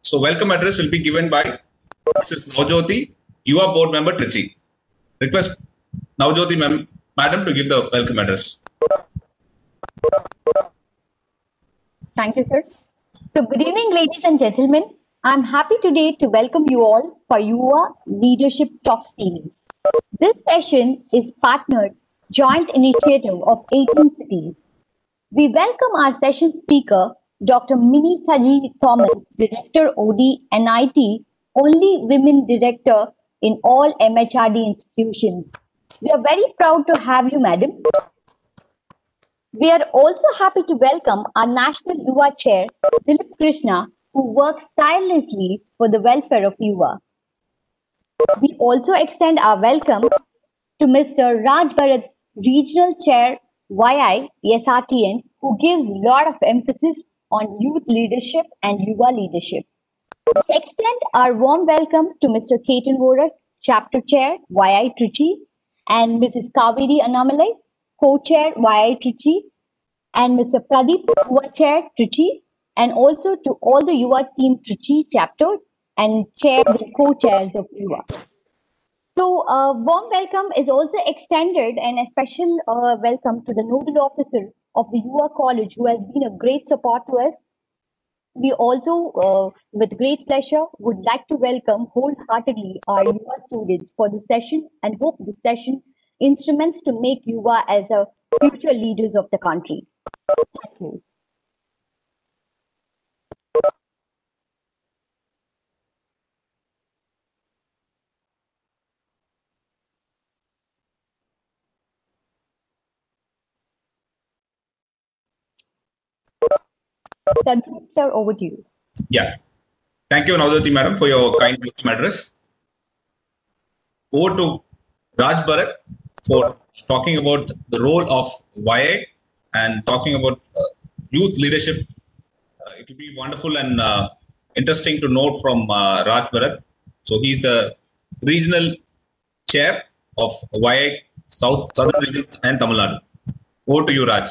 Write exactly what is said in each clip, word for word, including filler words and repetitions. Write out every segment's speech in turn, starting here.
So welcome address will be given by Missus Navjyoti, U A Board Member, Trichy. Request Navjyoti ma'am, Madam to give the welcome address. Thank you, sir. So good evening, ladies and gentlemen. I'm happy today to welcome you all for U A Leadership Talk Series. This session is partnered joint initiative of eighteen cities. We welcome our session speaker, Doctor Minnie Saji Thomas, Director O D N I T, only women director in all M H R D institutions. We are very proud to have you, madam. We are also happy to welcome our National U A Chair, Dilip Krishna, who works tirelessly for the welfare of U A. We also extend our welcome to Mister Raj Bharat, Regional Chair, Y I S R T N, who gives a lot of emphasis on youth leadership and U A leadership. We extend our warm welcome to Mister Ketan Vorak, Chapter Chair, Y I Trichy, and Missus Kaveri Annamalai, Co-Chair, Y I Trichy, and Mister Pradeep, U A Chair, Trichy, and also to all the U A team Trichy chapter and chairs and co-chairs of U A. So, a uh, warm welcome is also extended, and a special uh, welcome to the nodal officer of the U A College, who has been a great support to us. We also, uh, with great pleasure, would like to welcome wholeheartedly our U A students for the session and hope the session instruments to make U A as a future leaders of the country. Thank you. Sir, over to you. Yeah. Thank you, Navjyoti madam, for your kind welcome address. Over to Raj Bharat for talking about the role of Y I and talking about uh, youth leadership. Uh, it will be wonderful and uh, interesting to note from uh, Raj Bharat. So he's the regional chair of Y I South Southern Region and Tamil Nadu. Over to you, Raj.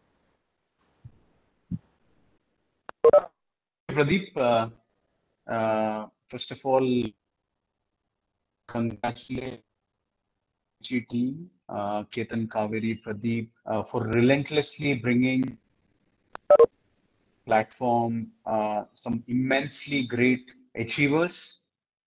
Pradeep, uh, uh, first of all, congratulate G team, uh, Ketan, Kaveri, Pradeep, uh, for relentlessly bringing platform uh, some immensely great achievers,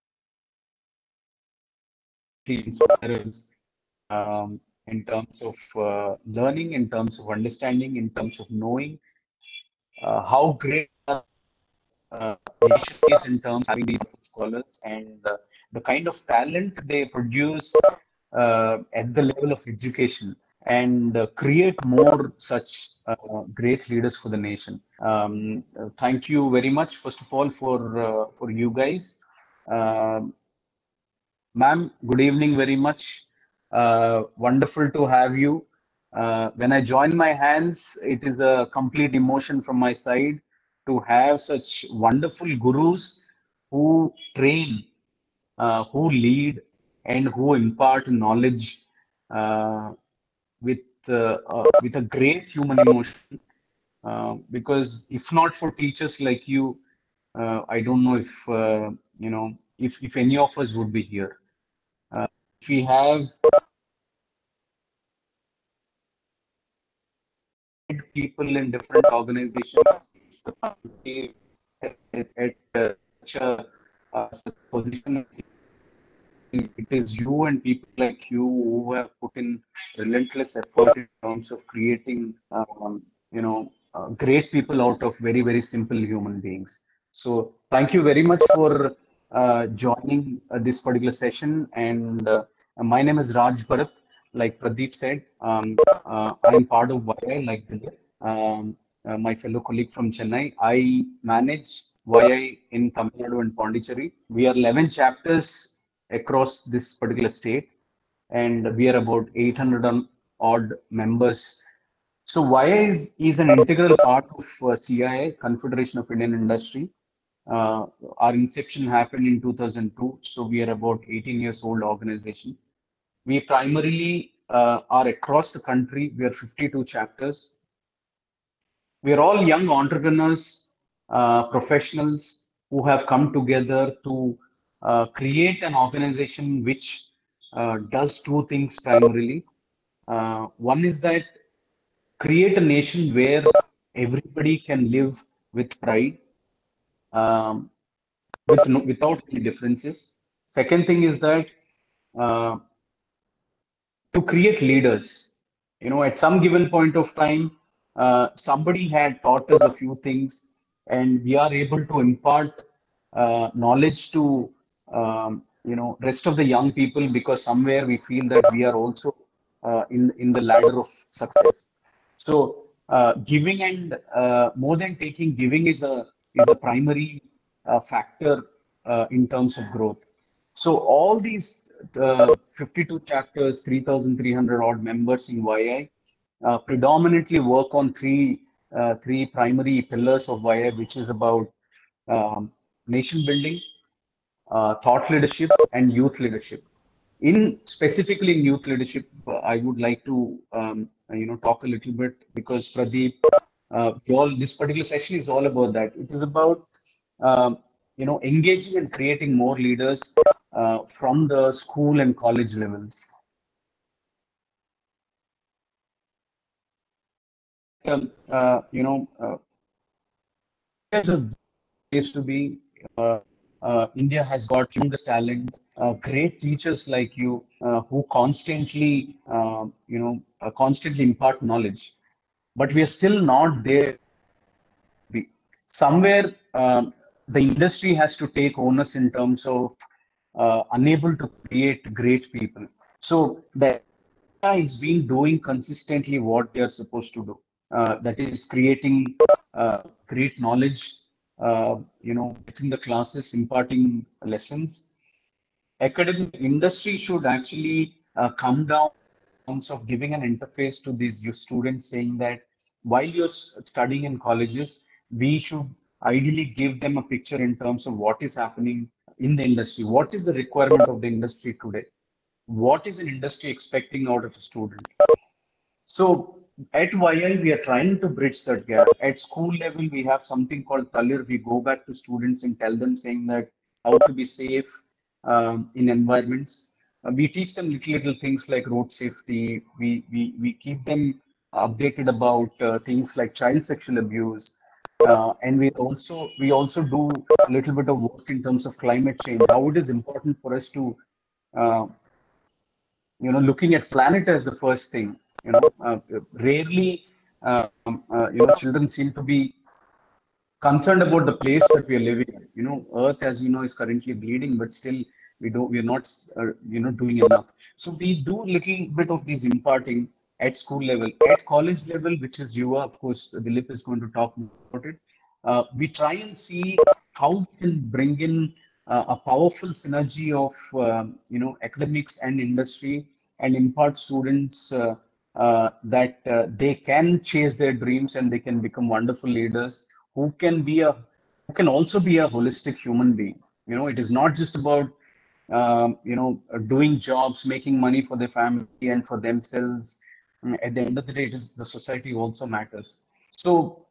inspirers, um, in terms of uh, learning, in terms of understanding, in terms of knowing uh, how great uh, nation is in terms of having these scholars and uh, the kind of talent they produce uh, at the level of education and uh, create more such uh, great leaders for the nation. Um, uh, thank you very much, first of all, for uh, for you guys. Uh, Ma'am, good evening very much. Uh, wonderful to have you. Uh, when I join my hands, it is a complete emotion from my side to have such wonderful gurus who train, uh, who lead, and who impart knowledge uh, with uh, uh, with a great human emotion. Uh, because if not for teachers like you, uh, I don't know if uh, you know if if any of us would be here. Uh, if we have people in different organizations, at, at uh, such a uh, such a position, it is you and people like you who have put in relentless effort in terms of creating, um, you know, uh, great people out of very, very simple human beings. So thank you very much for uh, joining uh, this particular session. And uh, my name is Raj Bharat. Like Pradeep said, um, uh, I am part of Y I, like Dilip, um, uh, my fellow colleague from Chennai. I manage Y I in Tamil Nadu and Pondicherry. We are eleven chapters across this particular state, and we are about eight hundred odd members. So Y I is, is an integral part of uh, C I I, Confederation of Indian Industry. Uh, our inception happened in two thousand two, so we are about eighteen years old organization. We primarily uh, are across the country. We are fifty-two chapters. We are all young entrepreneurs, uh, professionals who have come together to uh, create an organization which uh, does two things primarily. Uh, one is that create a nation where everybody can live with pride, um, with no, without any differences. Second thing is that uh, to create leaders. You know, at some given point of time, uh, somebody had taught us a few things, and we are able to impart uh, knowledge to um, you know rest of the young people, because somewhere we feel that we are also uh, in in the ladder of success. So uh, giving and uh, more than taking, giving is a is a primary uh, factor uh, in terms of growth. So all these uh, fifty-two chapters, three thousand three hundred odd members in Y I uh, predominantly work on three uh, three primary pillars of Y I, which is about um, nation building, uh, thought leadership, and youth leadership. In specifically in youth leadership, uh, I would like to um, you know talk a little bit, because Pradeep, uh, we all this particular session is all about that. It is about um, you know engaging and creating more leaders uh, from the school and college levels. Um, uh, you know, uh, there's a place to be. Uh, uh, India has got tremendous talent, uh, great teachers like you uh, who constantly, uh, you know, uh, constantly impart knowledge. But we are still not there. We, somewhere, um, the industry has to take onus in terms of uh, unable to create great people. So the is been doing consistently what they are supposed to do. Uh, that is creating uh, great knowledge, uh, you know, within the classes, imparting lessons. Academic industry should actually uh, come down in terms of giving an interface to these you students, saying that while you're studying in colleges, we should ideally give them a picture in terms of what is happening in the industry. What is the requirement of the industry today? What is an industry expecting out of a student? So at Y I, we are trying to bridge that gap. At school level, we have something called Talir. We go back to students and tell them saying that how to be safe um, in environments. Uh, we teach them little little things like road safety. We we we keep them updated about uh, things like child sexual abuse. Uh, and we also we also do a little bit of work in terms of climate change. How it is important for us to uh, you know, looking at planet as the first thing. You know, uh, rarely, um, uh, you know, children seem to be concerned about the place that we are living in. You know, Earth, as you know, is currently bleeding, but still we don't, we are not, uh, you know, doing enough. So we do little bit of this imparting at school level. At college level, which is you, of course, Dilip is going to talk about it. Uh, we try and see how we can bring in uh, a powerful synergy of, um, you know, academics and industry, and impart students uh, uh, that uh, they can chase their dreams and they can become wonderful leaders who can be a who can also be a holistic human being. You know, it is not just about um, you know doing jobs, making money for their family and for themselves. Mm, At the end of the day, it is the society also matters. So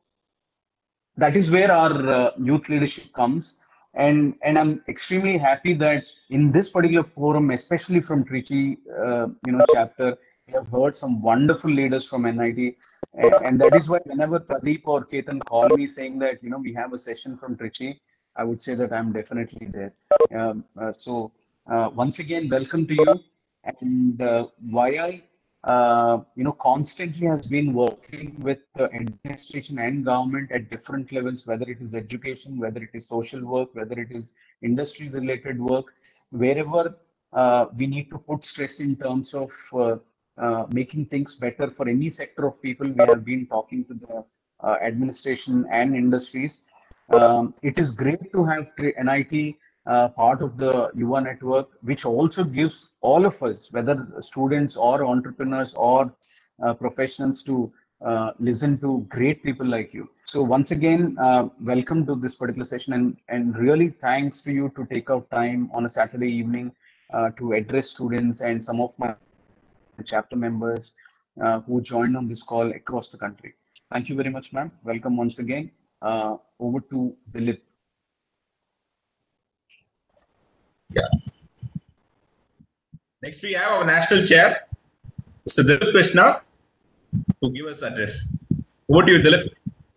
that is where our uh, youth leadership comes, and and I'm extremely happy that in this particular forum, especially from Trichy, uh, you know chapter, we have heard some wonderful leaders from N I T, and, and that is why whenever Pradeep or Ketan call me saying that you know we have a session from Trichy, I would say that I'm definitely there. Um, uh, so uh, once again, welcome to you. And uh, why I uh, you know, constantly has been working with the administration and government at different levels, whether it is education, whether it is social work, whether it is industry related work, wherever uh, we need to put stress in terms of uh, uh, making things better for any sector of people. We have been talking to the uh, administration and industries. Um, it is great to have N I T uh, part of the U A network, which also gives all of us, whether students or entrepreneurs or uh, professionals, to uh, listen to great people like you. So once again, uh, welcome to this particular session, and, and really thanks to you to take out time on a Saturday evening uh, to address students and some of my chapter members uh, who joined on this call across the country. Thank you very much, ma'am. Welcome once again. Uh, over to Dilip. Yeah. Next, we have our national chair, Mister Dilip Krishna, to give us address. Over to you, Dilip.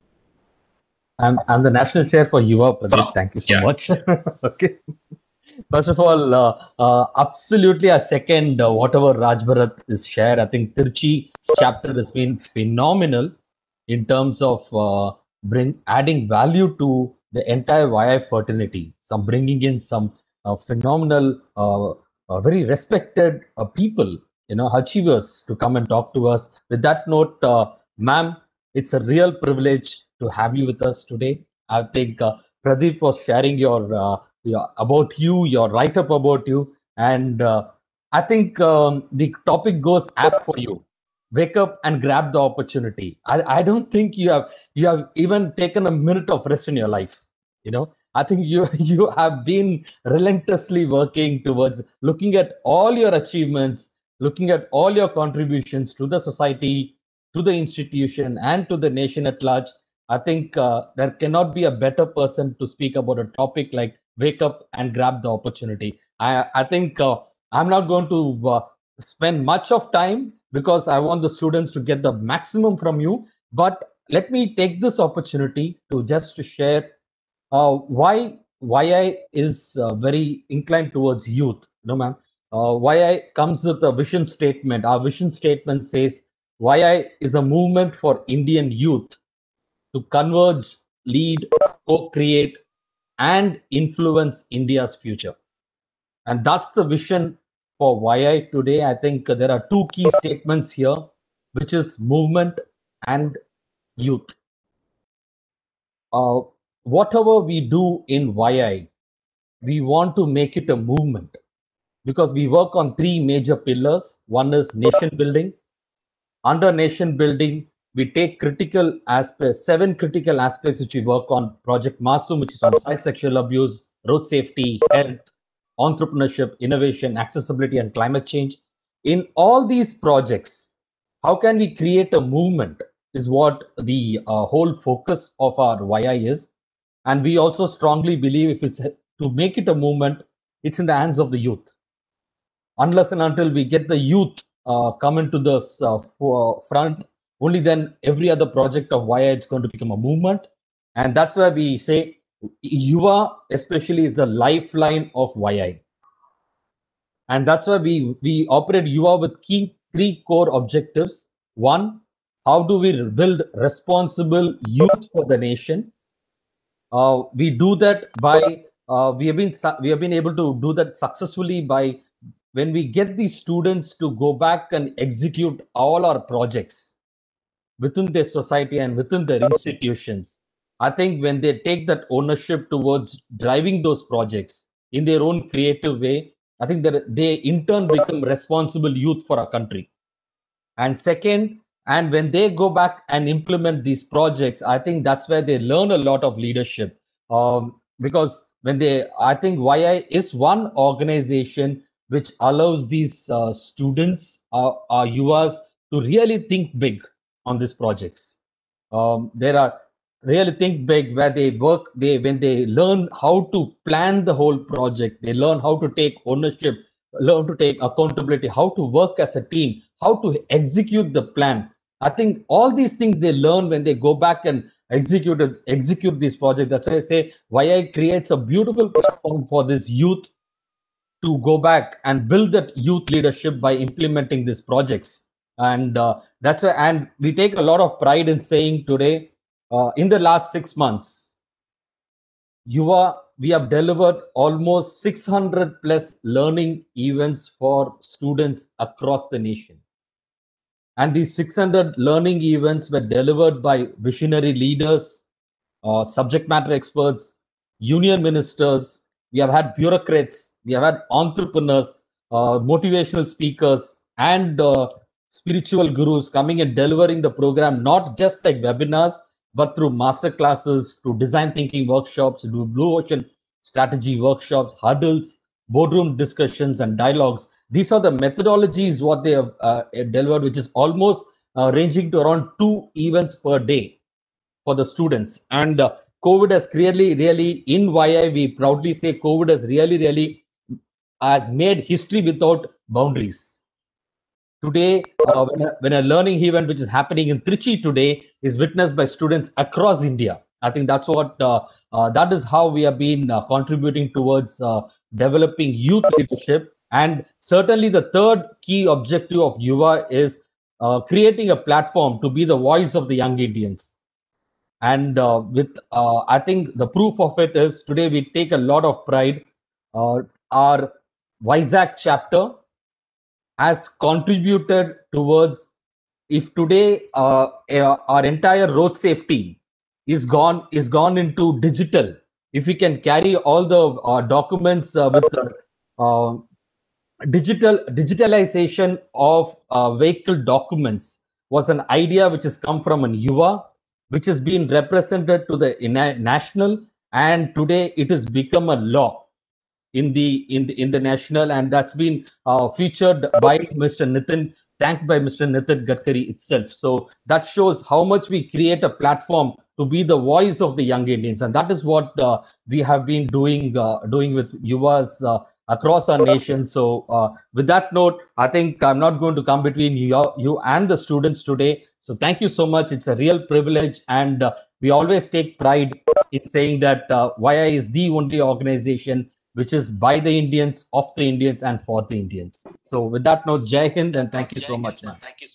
I'm I'm the national chair for Yuva, Pradeep. Thank you so Yeah. much. Okay. First of all, uh, uh, absolutely, I second uh, whatever Raj Bharat is shared. I think Tirchi chapter has been phenomenal in terms of uh, bring adding value to the entire Y I fraternity. Some bringing in some uh, phenomenal, uh, uh, very respected uh, people, you know, achievers to come and talk to us. With that note, uh, ma'am, it's a real privilege to have you with us today. I think uh, Pradeep was sharing your, uh, your about you, your write up about you, and uh, I think um, the topic goes apt for you. Wake up and grab the opportunity. I, I don't think you have you have even taken a minute of rest in your life. You know, I think you you have been relentlessly working towards looking at all your achievements, looking at all your contributions to the society, to the institution, and to the nation at large. I think uh, there cannot be a better person to speak about a topic like wake up and grab the opportunity. I, I think uh, I'm not going to uh, spend much of time because I want the students to get the maximum from you. But let me take this opportunity to just to share uh, why Y I is uh, very inclined towards youth. No, ma'am. Uh, Y I comes with a vision statement. Our vision statement says Y I is a movement for Indian youth to converge, lead, co-create, and influence India's future. And that's the vision for Y I today. I think there are two key statements here, which is movement and youth. Uh, whatever we do in Y I, we want to make it a movement because we work on three major pillars. One is nation building. Under nation building, we take critical aspects, seven critical aspects which we work on. Project Masum, which is on child sexual abuse, road safety, health, entrepreneurship, innovation, accessibility, and climate change. In all these projects, how can we create a movement is what the uh, whole focus of our Y I is. And we also strongly believe if it's to make it a movement, it's in the hands of the youth. Unless and until we get the youth uh, come into the uh, front, only then every other project of Y I is going to become a movement. And that's why we say Yuva especially is the lifeline of Y I. And that's why we, we operate Yuva with key three core objectives. One, how do we build responsible youth for the nation? Uh, we do that by uh, we have been we have been able to do that successfully by when we get these students to go back and execute all our projects within their society and within their institutions. I think when they take that ownership towards driving those projects in their own creative way, I think that they in turn become responsible youth for our country. And second, and when they go back and implement these projects, I think that's where they learn a lot of leadership. Um, because when they, I think Y I is one organization which allows these uh, students, uh, our Yuvas, to really think big on these projects. Um, there are really think big where they work. They when they learn how to plan the whole project, they learn how to take ownership, learn to take accountability, how to work as a team, how to execute the plan. I think all these things they learn when they go back and execute it, execute this project. That's why I say Y I creates a beautiful platform for this youth to go back and build that youth leadership by implementing these projects. And uh, that's why, and we take a lot of pride in saying today, uh, in the last six months, Yuva, we have delivered almost six hundred plus learning events for students across the nation. And these six hundred learning events were delivered by visionary leaders, uh, subject matter experts, union ministers. We have had bureaucrats, we have had entrepreneurs, uh, motivational speakers, and uh, spiritual gurus coming and delivering the program, not just like webinars, but through master classes, to design thinking workshops, to blue ocean strategy workshops, huddles, boardroom discussions, and dialogues. These are the methodologies what they have uh, delivered, which is almost uh, ranging to around two events per day for the students. And uh, COVID has clearly, really, in Y I, we proudly say COVID has really, really has made history without boundaries. Today, uh, when, a, when a learning event which is happening in Trichy today is witnessed by students across India. I think that's what, uh, uh, that is how we have been uh, contributing towards uh, developing youth leadership. And certainly the third key objective of Yuva is uh, creating a platform to be the voice of the young Indians. And uh, with, uh, I think the proof of it is today we take a lot of pride. Uh, our Vizag chapter has contributed towards, if today uh, uh, our entire road safety is gone is gone into digital, if we can carry all the uh, documents uh, with the uh, digital digitalization of uh, vehicle documents was an idea which has come from an Yuva, which has been represented to the ina- national, and today it has become a law in the in the in the national, and that's been uh, featured by Mister Nitin, thanked by Mister Nitin Gadkari itself. So that shows how much we create a platform to be the voice of the young Indians, and that is what uh, we have been doing uh, doing with Yuvas uh, across our nation. So uh, with that note, I think I'm not going to come between you, you and the students today. So thank you so much. It's a real privilege, and uh, we always take pride in saying that uh, Y I is the only organization which is by the Indians, of the Indians, and for the Indians. So with that note, Jai Hind, and thank you so much, man. Thank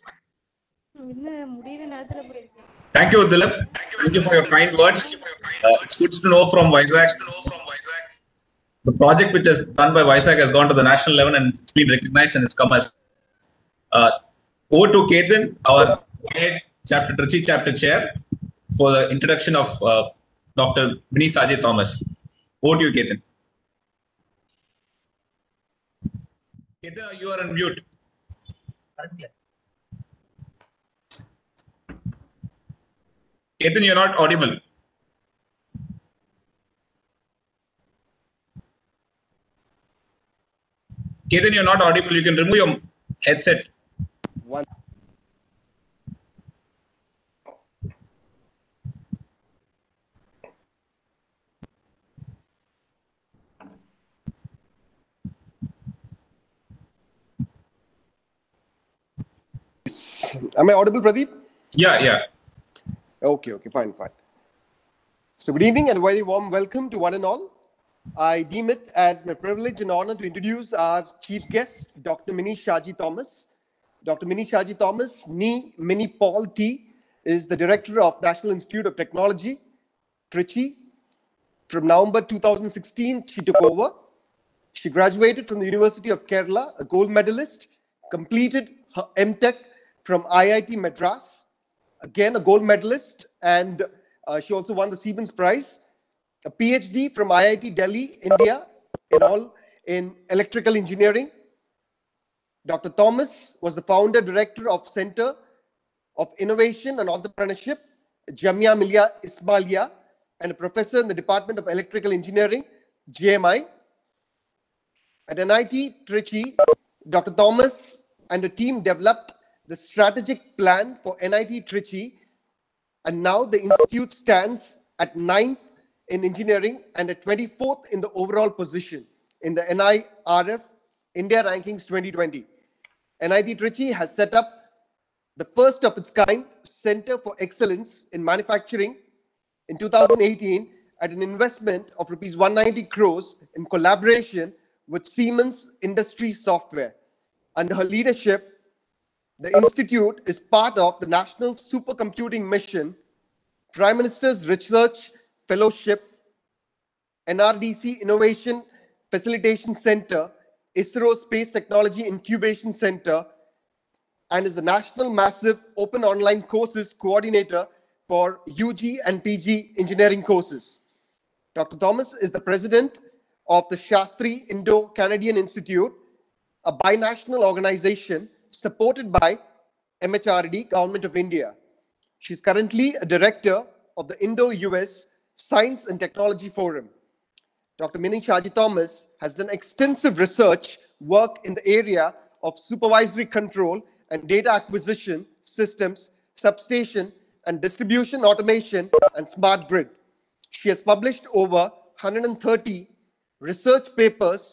you, Dilip. Thank you for your kind words. Uh, it's good to know from Vizag. The project which is done by Vizag has gone to the national level and it's been recognized and it's come as. Uh, over to Ketan, our chapter Trichy chapter chair, for the introduction of uh, Doctor Mini Saji Thomas. Over to you, Ketan. Ketan, you are on mute. Ketan, you're not audible. Ketan, you're not audible. You can remove your headset. One. Am I audible, Pradeep? Yeah, yeah. Okay, okay, fine, fine. So good evening and a very warm welcome to one and all. I deem it as my privilege and honor to introduce our chief guest, Doctor Mini Shaji Thomas. Doctor Mini Shaji Thomas, Nee Mini Paul T, is the director of National Institute of Technology, Trichy. From November two thousand sixteen, she took over. She graduated from the University of Kerala, a gold medalist, completed her M Tech from I I T Madras, again a gold medalist, and uh, she also won the Siemens Prize. A PhD from I I T Delhi, India, in all in electrical engineering. Doctor Thomas was the founder director of Center of Innovation and Entrepreneurship, Jamia Millia Ismailia, and a professor in the Department of Electrical Engineering, J M I. At N I T Trichy, Doctor Thomas and a team developed the strategic plan for N I T Trichy, and now the institute stands at ninth in engineering and at twenty-fourth in the overall position in the N I R F India Rankings twenty twenty. N I T Trichy has set up the first of its kind Center for Excellence in Manufacturing in two thousand eighteen at an investment of rupees one hundred ninety crores in collaboration with Siemens Industry Software. Under her leadership, the institute is part of the National Supercomputing Mission, Prime Minister's Research Fellowship, N R D C Innovation Facilitation Center, ISRO Space Technology Incubation Center, and is the National Massive Open Online Courses Coordinator for U G and P G engineering courses. Doctor Thomas is the president of the Shastri Indo-Canadian Institute, a binational organization supported by M H R D, Government of India. She's currently a director of the Indo-U S Science and Technology Forum. Doctor Mini Shaji Thomas has done extensive research work in the area of supervisory control and data acquisition systems, substation and distribution automation, and smart grid. She has published over one hundred thirty research papers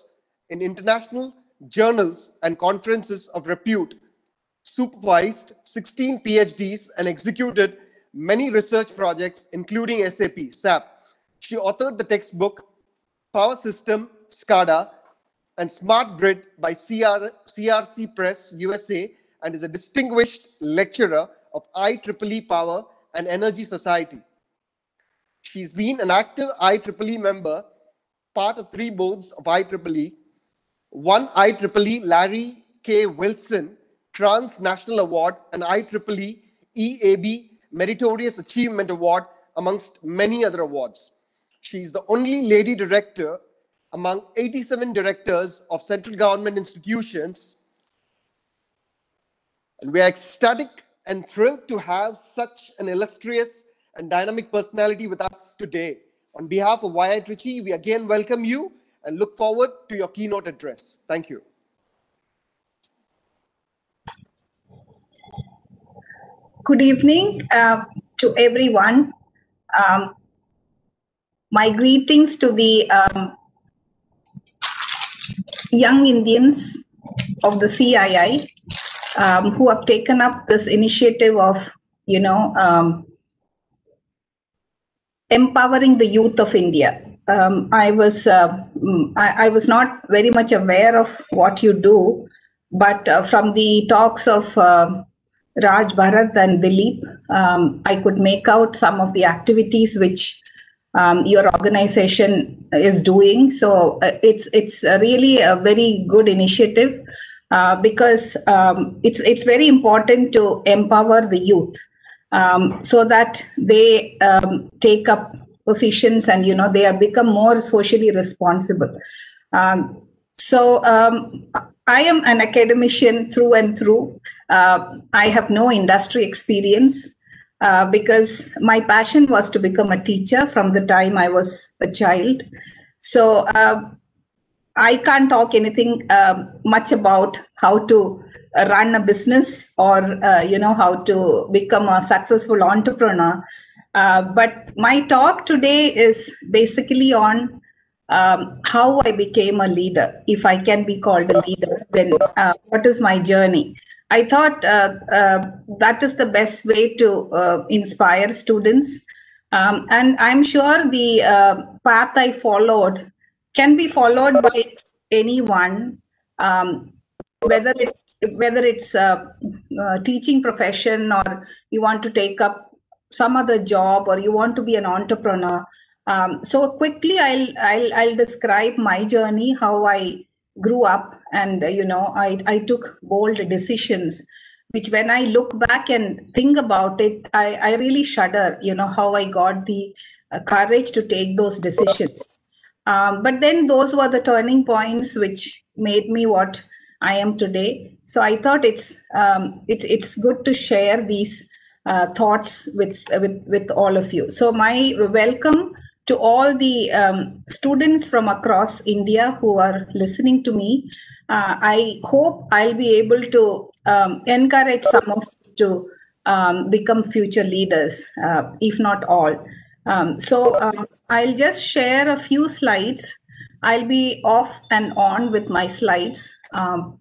in international journals and conferences of repute, supervised sixteen PhDs, and executed many research projects, including S A P, S A P. She authored the textbook Power System, SCADA, and Smart Grid by C R C Press, U S A, and is a distinguished lecturer of I triple E Power and Energy Society. She's been an active I triple E member, part of three boards of I triple E, one I triple E Larry K. Wilson Transnational Award, and I triple E E A B Meritorious Achievement Award, amongst many other awards. She is the only lady director among eighty-seven directors of central government institutions. And we are ecstatic and thrilled to have such an illustrious and dynamic personality with us today. On behalf of Y I Trichy, we again welcome you and look forward to your keynote address. Thank you. Good evening uh, to everyone. Um, my greetings to the um, young Indians of the C I I um, who have taken up this initiative of, you know, um, empowering the youth of India. Um, I was uh, I, I was not very much aware of what you do, but uh, from the talks of uh, Raj Bharat and Dilip, um, I could make out some of the activities which um, your organization is doing. So uh, it's it's a really a very good initiative uh, because um, it's it's very important to empower the youth um, so that they um, take up positions and you know they have become more socially responsible. Um, so um, I am an academician through and through. Uh, I have no industry experience uh, because my passion was to become a teacher from the time I was a child. So uh, I can't talk anything uh, much about how to run a business or uh, you know how to become a successful entrepreneur. Uh, but my talk today is basically on um, how I became a leader. If I can be called a leader, then uh, what is my journey? I thought uh, uh, that is the best way to uh, inspire students. Um, and I'm sure the uh, path I followed can be followed by anyone, um, whether it whether it's a, a teaching profession or you want to take up some other job or you want to be an entrepreneur. Um, so quickly, I'll, I'll I'll describe my journey, how I grew up, and uh, you know I I took bold decisions, which when I look back and think about it, I I really shudder. You know how I got the uh, courage to take those decisions. Um, but then those were the turning points which made me what I am today. So I thought it's um, it, it's good to share these uh, thoughts with, with with all of you. So my welcome to all the um, students from across India who are listening to me. Uh, I hope I'll be able to um, encourage some of you to um, become future leaders, uh, if not all. Um, so uh, I'll just share a few slides. I'll be off and on with my slides. Um,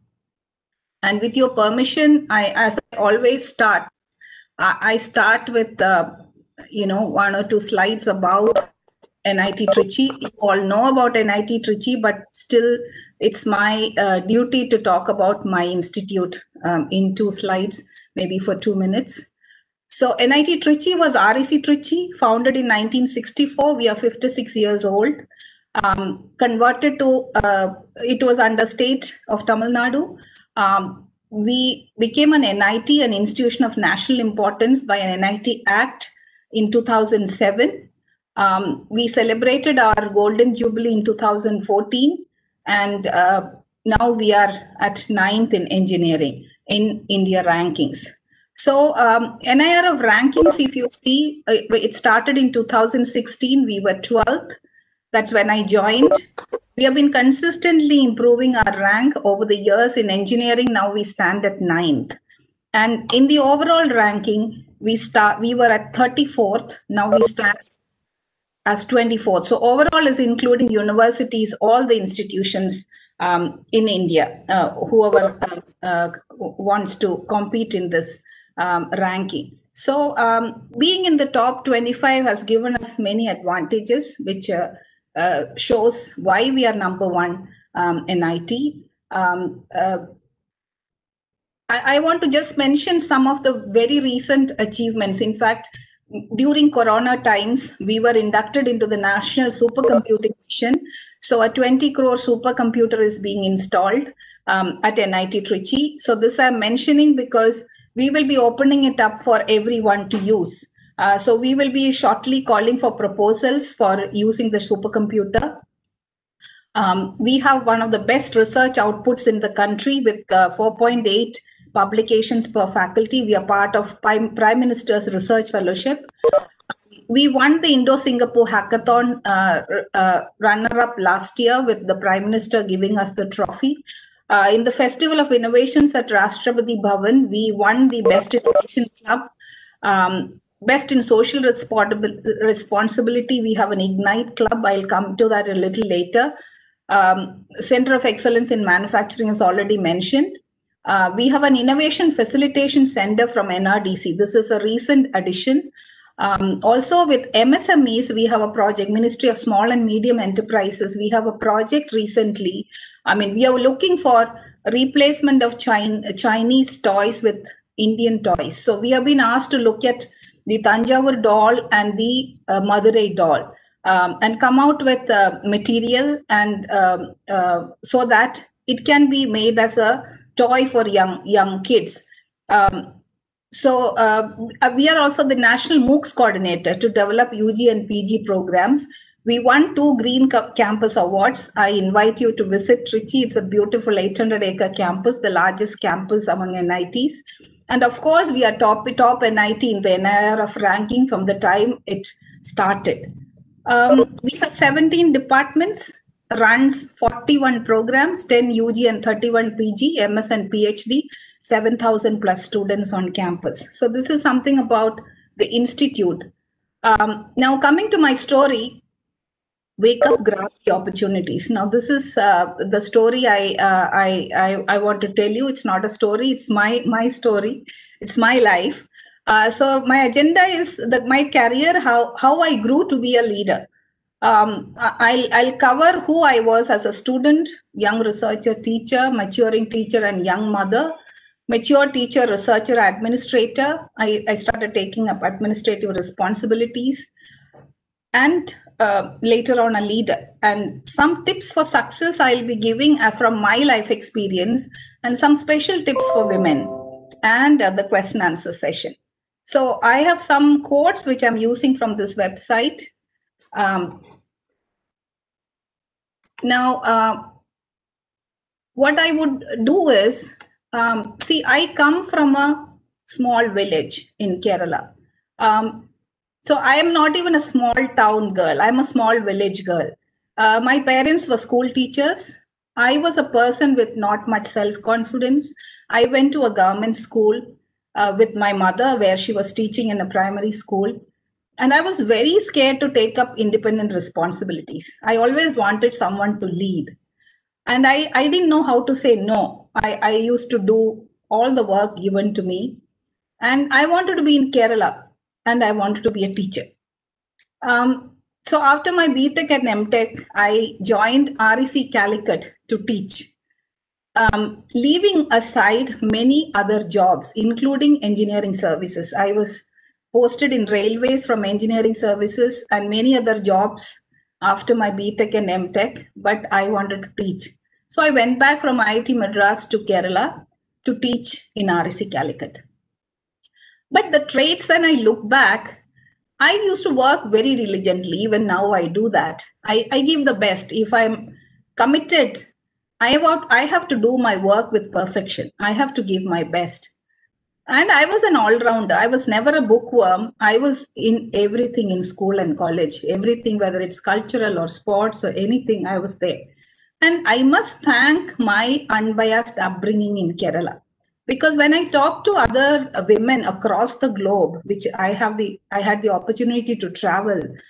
and with your permission, I, as I always start, I, I start with, uh, you know, one or two slides about N I T Trichy. You all know about N I T Trichy, but still it's my uh, duty to talk about my institute um, in two slides, maybe for two minutes. So N I T Trichy was R E C Trichy, founded in nineteen sixty-four. We are fifty-six years old. Um, converted to, uh, it was under state of Tamil Nadu. Um, we became an N I T, an institution of national importance, by an N I T Act in two thousand seven. Um, we celebrated our golden jubilee in two thousand fourteen, and uh, now we are at ninth in engineering in India rankings. So um, N I R of rankings, if you see, uh, it started in two thousand sixteen. We were twelfth. That's when I joined. We have been consistently improving our rank over the years in engineering. Now we stand at ninth. And in the overall ranking, we start. We were at thirty-fourth. Now we stand as twenty-fourth. So overall is including universities, all the institutions um, in India, uh, whoever uh, uh, wants to compete in this um, ranking. So um, being in the top twenty-five has given us many advantages, which uh, uh, shows why we are number one um, in I T. Um, uh, I, I want to just mention some of the very recent achievements. In fact, during Corona times, we were inducted into the National Supercomputing Mission. So a twenty crore supercomputer is being installed um, at N I T Trichy. So this I'm mentioning because we will be opening it up for everyone to use. Uh, so we will be shortly calling for proposals for using the supercomputer. Um, we have one of the best research outputs in the country with uh, four point eight publications per faculty. We are part of Prime, Prime Minister's Research Fellowship. We won the Indo-Singapore Hackathon uh, uh, runner-up last year with the Prime Minister giving us the trophy. Uh, in the Festival of Innovations at Rashtrapati Bhavan, we won the Best Innovation Club. Um, Best in Social Responsibility, we have an Ignite Club. I'll come to that a little later. Um, Center of Excellence in Manufacturing is already mentioned. Uh, we have an Innovation Facilitation Center from N R D C. This is a recent addition. Um, also with M S M Es, we have a project, Ministry of Small and Medium Enterprises. We have a project recently. I mean, we are looking for replacement of China, Chinese toys with Indian toys. So we have been asked to look at the Tanjavur doll and the uh, Madurai doll um, and come out with uh, material and um, uh, so that it can be made as a toy for young young kids. Um, so uh, we are also the National MOOCs coordinator to develop U G and P G programs. We won two Green Campus Awards. I invite you to visit Trichy. It's a beautiful eight hundred acre campus, the largest campus among N I Ts. And of course, we are top, top N I T in the N I R F ranking from the time it started. Um, we have seventeen departments, runs forty-one programs, ten U G and thirty-one P G, M S and PhD, seven thousand plus students on campus. So this is something about the institute. Um, now coming to my story, wake up, grab the opportunities. Now this is uh, the story I, uh, I, I, I want to tell you. It's not a story, it's my, my story. It's my life. Uh, so my agenda is that my career, how, how I grew to be a leader. Um, I'll, I'll cover who I was as a student, young researcher, teacher, maturing teacher and young mother, mature teacher, researcher, administrator. I, I started taking up administrative responsibilities and uh, later on a leader. And some tips for success I'll be giving uh, from my life experience and some special tips for women and uh, the question answer session. So I have some quotes which I'm using from this website. Um, now, uh, what I would do is, um, see, I come from a small village in Kerala. Um, so I am not even a small town girl. I'm a small village girl. Uh, my parents were school teachers. I was a person with not much self-confidence. I went to a government school uh, with my mother where she was teaching in a primary school. And I was very scared to take up independent responsibilities. I always wanted someone to lead. And I, I didn't know how to say no. I, I used to do all the work given to me. And I wanted to be in Kerala and I wanted to be a teacher. Um, so after my B Tech and M Tech, I joined R E C Calicut to teach. Um, leaving aside many other jobs, including engineering services. I was posted in railways from engineering services and many other jobs after my B Tech and M Tech, but I wanted to teach. So I went back from I I T Madras to Kerala to teach in R E C Calicut. But the traits, when I look back, I used to work very diligently. Even now I do that. I, I give the best. If I'm committed, I have, I have to do my work with perfection. I have to give my best. And I was an all-rounder. I was never a bookworm. I was in everything in school and college, everything, whether it's cultural or sports or anything, I was there. And I must thank my unbiased upbringing in Kerala. Because when I talk to other women across the globe, which I have the, I had the opportunity to travel,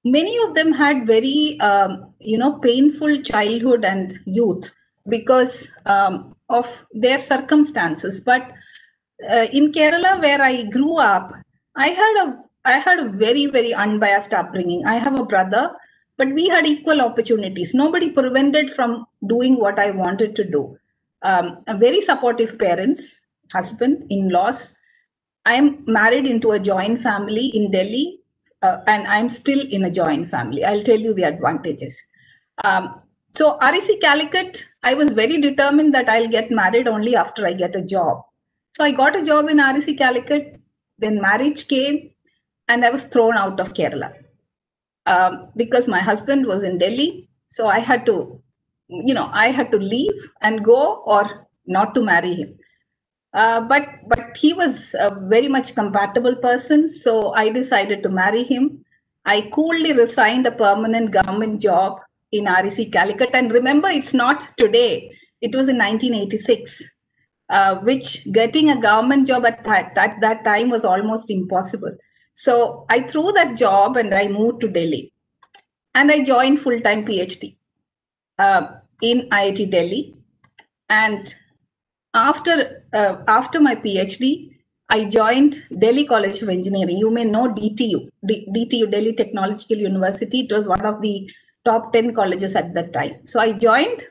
many of them had very, um, you know, painful childhood and youth because um, of their circumstances. But uh, in Kerala, where I grew up, I had a I had a very, very unbiased upbringing. I have a brother, but we had equal opportunities. Nobody prevented from doing what I wanted to do. Um, a very supportive parents, husband, in-laws. I am married into a joint family in Delhi, uh, and I'm still in a joint family. I'll tell you the advantages. Um, so R E C Calicut, I was very determined that I'll get married only after I get a job. So I got a job in R E C Calicut, then marriage came, and I was thrown out of Kerala um, because my husband was in Delhi. So I had to, you know, I had to leave and go or not to marry him. Uh, but but he was a very much compatible person, so I decided to marry him. I coolly resigned a permanent government job in R E C Calicut, and remember, it's not today. It was in nineteen eighty-six, uh, which getting a government job at that, at that time was almost impossible. So I threw that job and I moved to Delhi, and I joined full-time PhD uh, in I I T Delhi, and After uh, after my PhD, I joined Delhi College of Engineering. You may know D T U, D- DTU, Delhi Technological University. It was one of the top ten colleges at that time. So I joined.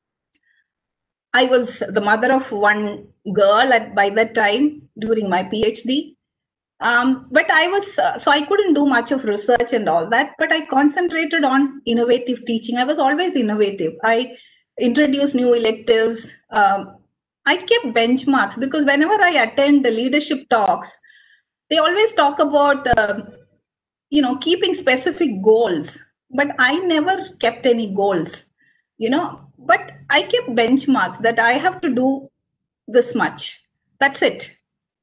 I was the mother of one girl at by that time during my PhD. Um, but I was, uh, so I couldn't do much of research and all that, but I concentrated on innovative teaching. I was always innovative. I introduced new electives. Um, I kept benchmarks because whenever I attend the leadership talks, they always talk about, uh, you know, keeping specific goals, but I never kept any goals, you know, but I kept benchmarks that I have to do this much. That's it.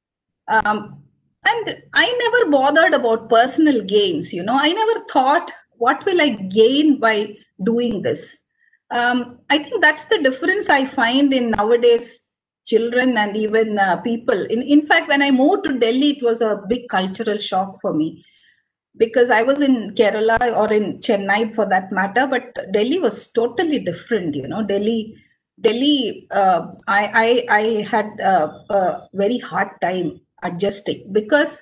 Um, and I never bothered about personal gains, you know, I never thought, what will I gain by doing this? Um, I think that's the difference I find in nowadays children and even uh, people. In, in fact, when I moved to Delhi, it was a big cultural shock for me because I was in Kerala or in Chennai for that matter, but Delhi was totally different. You know, Delhi, Delhi, uh, I, I, I had uh, a very hard time adjusting because,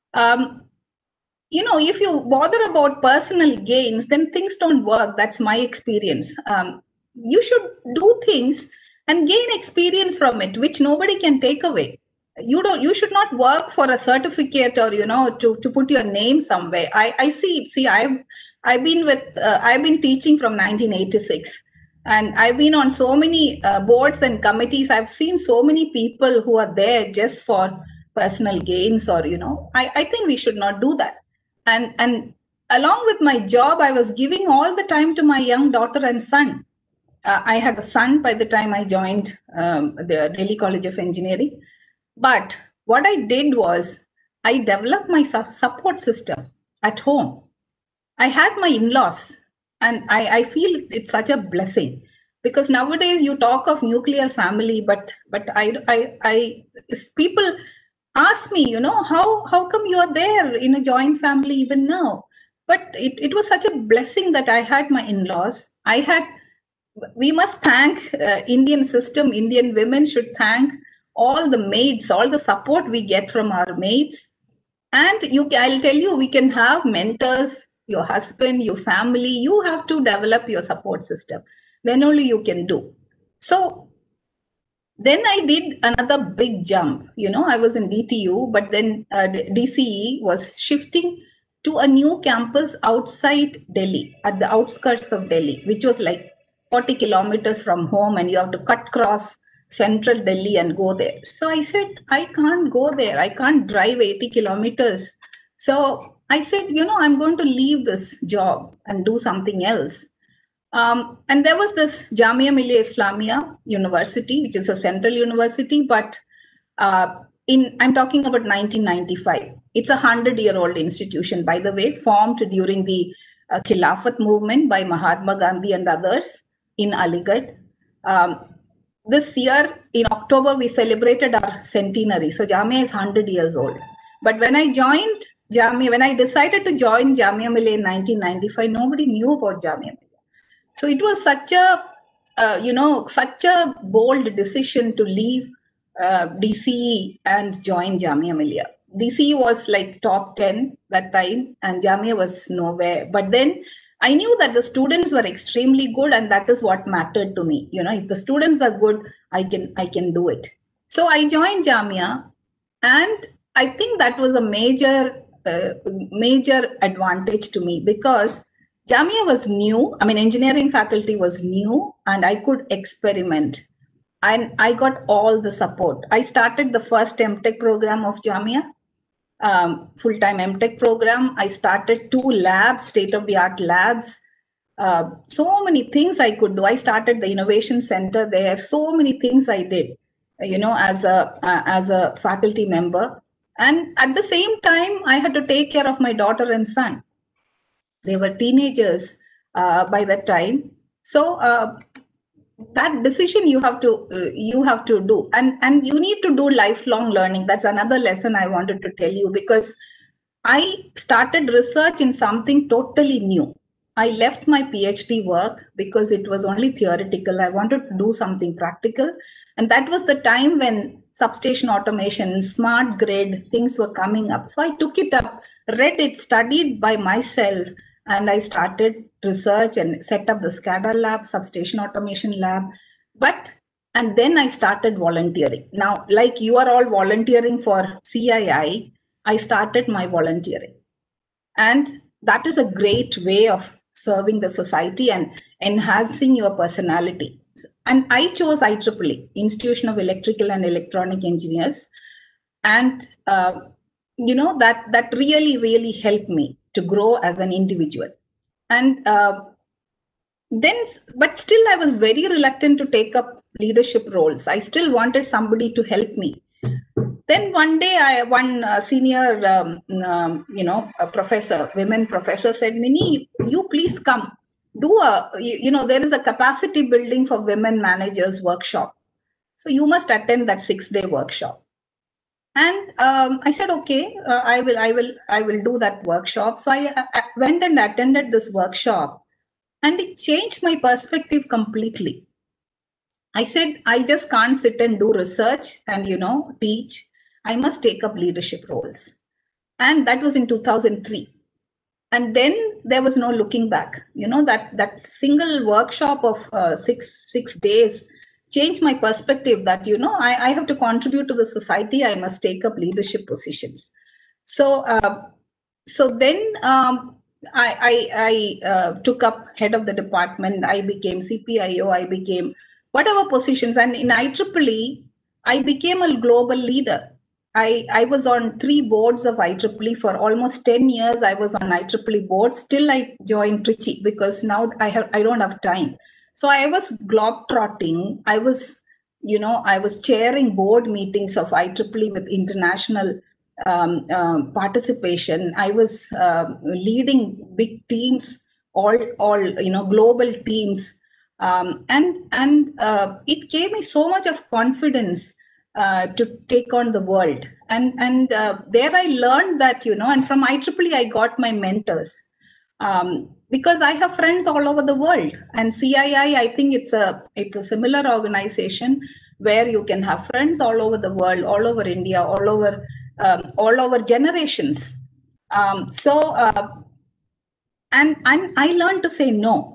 um, you know, if you bother about personal gains, then things don't work. That's my experience. Um, you should do things and gain experience from it, which nobody can take away. You don't. You should not work for a certificate or, you know, to, to put your name somewhere. I, I see. See, I've I've been with uh, I've been teaching from nineteen eighty-six, and I've been on so many uh, boards and committees. I've seen so many people who are there just for personal gains, or, you know, I, I think we should not do that. And and along with my job, I was giving all the time to my young daughter and son. Uh, I had a son by the time I joined um, the Delhi College of Engineering. But what I did was I developed my su- support system at home. I had my in-laws, and I, I feel it's such a blessing because nowadays you talk of nuclear family, but but I I, I people ask me, you know, how how come you are there in a joint family even now? But it, it was such a blessing that I had my in-laws. I had we must thank uh, Indian system. Indian women should thank all the maids, all the support we get from our maids. And you, I'll tell you, we can have mentors, your husband, your family. You have to develop your support system. Then only you can do. So then I did another big jump. You know, I was in D T U, but then uh, D C E was shifting to a new campus outside Delhi, at the outskirts of Delhi, which was like forty kilometers from home, and you have to cut across central Delhi and go there. So I said, I can't go there. I can't drive eighty kilometers. So I said, you know, I'm going to leave this job and do something else. Um, and there was this Jamia Millia Islamia University, which is a central university, but uh, in I'm talking about nineteen ninety-five. It's a hundred-year-old institution, by the way, formed during the uh, Khilafat movement by Mahatma Gandhi and others in Aligarh. Um, this year, in October, we celebrated our centenary. So Jamia is one hundred years old. But when I joined Jamia, when I decided to join Jamia Millia in nineteen ninety-five, nobody knew about Jamia Millia. So it was such a, uh, you know, such a bold decision to leave uh, D C E and join Jamia Millia. D C E was like top ten that time, and Jamia was nowhere. But then I knew that the students were extremely good, and that is what mattered to me. You know, if the students are good, I can I can do it. So I joined Jamia, and I think that was a major uh, major advantage to me, because Jamia was new. I mean, engineering faculty was new, and I could experiment. And I got all the support. I started the first M Tech program of Jamia, um, full-time M Tech program. I started two labs, state-of-the-art labs. Uh, so many things I could do. I started the innovation center there. So many things I did, you know, as a uh, as a faculty member. And at the same time, I had to take care of my daughter and son. They were teenagers uh, by that time. So uh, that decision you have to uh, you have to do, and and you need to do lifelong learning. That's another lesson I wanted to tell you, because I started research in something totally new. I left my PhD work because it was only theoretical. I wanted to do something practical. And that was the time when substation automation, smart grid, things were coming up. So I took it up, read it, studied by myself, and I started research and set up the SCADA lab, substation automation lab. But, and then I started volunteering. Now, like you are all volunteering for C I I, I started my volunteering. And that is a great way of serving the society and enhancing your personality. And I chose I triple E, Institution of Electrical and Electronic Engineers. And, uh, you know, that, that really, really helped me to grow as an individual. And uh, then, but still I was very reluctant to take up leadership roles. I still wanted somebody to help me. Then one day, I one uh, senior, um, um, you know, a professor, women professor said, Mini, you please come. Do a, you, you know, there is a capacity building for women managers workshop. So you must attend that six-day workshop. And um, I said, okay, uh, I will, I will, I will do that workshop. So I, I went and attended this workshop, and it changed my perspective completely. I said, I just can't sit and do research and, you know, teach. I must take up leadership roles. And that was in two thousand three. And then there was no looking back. You know, that, that single workshop of uh, six, six days changed my perspective that, you know, I, I have to contribute to the society. I must take up leadership positions. So, uh, so then um, I, I, I uh, took up head of the department. I became C P I O. I became whatever positions. And in I triple E, I became a global leader. I, I was on three boards of I triple E for almost ten years. I was on I triple E board. Still, I joined Trichy because now I have I don't have time. So I was globetrotting. I was, you know, I was chairing board meetings of I triple E with international um, um, participation. I was uh, leading big teams, all all you know, global teams. Um, and and uh, it gave me so much of confidence uh, to take on the world. And and uh, there I learned that, you know, and from I triple E I got my mentors, um, because I have friends all over the world. And C I I, I think it's a it's a similar organization where you can have friends all over the world, all over India, all over um, all over generations. Um, so uh, and and I learned to say no.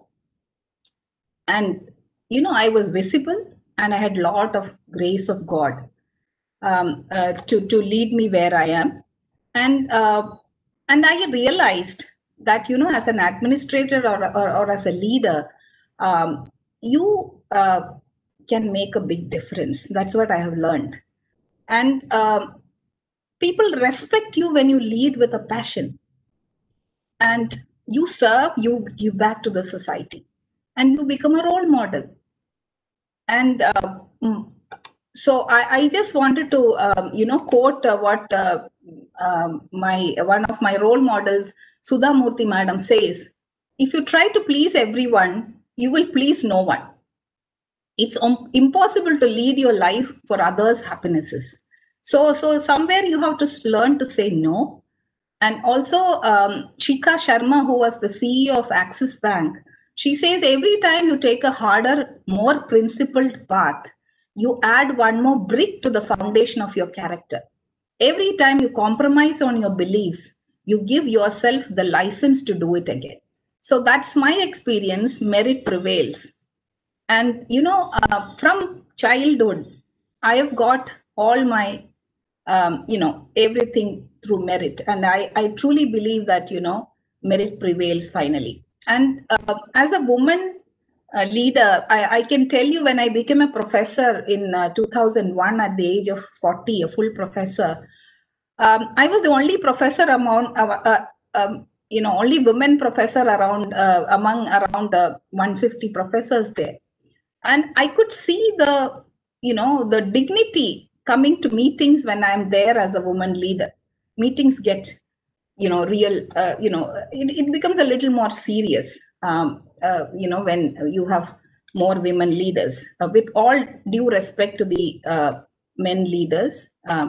And, you know, I was visible, and I had a lot of grace of God um, uh, to, to lead me where I am. And, uh, and I realized that, you know, as an administrator or, or, or as a leader, um, you uh, can make a big difference. That's what I have learned. And um, people respect you when you lead with a passion. And you serve, you give back to the society. And you become a role model. And uh, so I, I just wanted to, um, you know, quote uh, what uh, um, my one of my role models, Sudha Murthy Madam, says: if you try to please everyone, you will please no one. It's um, impossible to lead your life for others' happinesses. So, so somewhere you have to learn to say no. And also, um, Chika Sharma, who was the C E O of Axis Bank, she says every time you take a harder, more principled path, you add one more brick to the foundation of your character. Every time you compromise on your beliefs, you give yourself the license to do it again. So that's my experience. Merit prevails. And, you know, uh, from childhood, I have got all my, um, you know, everything through merit. And I, I truly believe that, you know, merit prevails finally. And uh, as a woman uh, leader, I, I can tell you when I became a professor in uh, two thousand one at the age of forty, a full professor, um, I was the only professor among, uh, uh, um, you know, only women professor around, uh, among around uh, one hundred fifty professors there. And I could see the, you know, the dignity coming to meetings when I'm there as a woman leader. Meetings get, you know, real, uh, you know, it, it becomes a little more serious, um, uh, you know, when you have more women leaders. Uh, with all due respect to the uh, men leaders. Uh,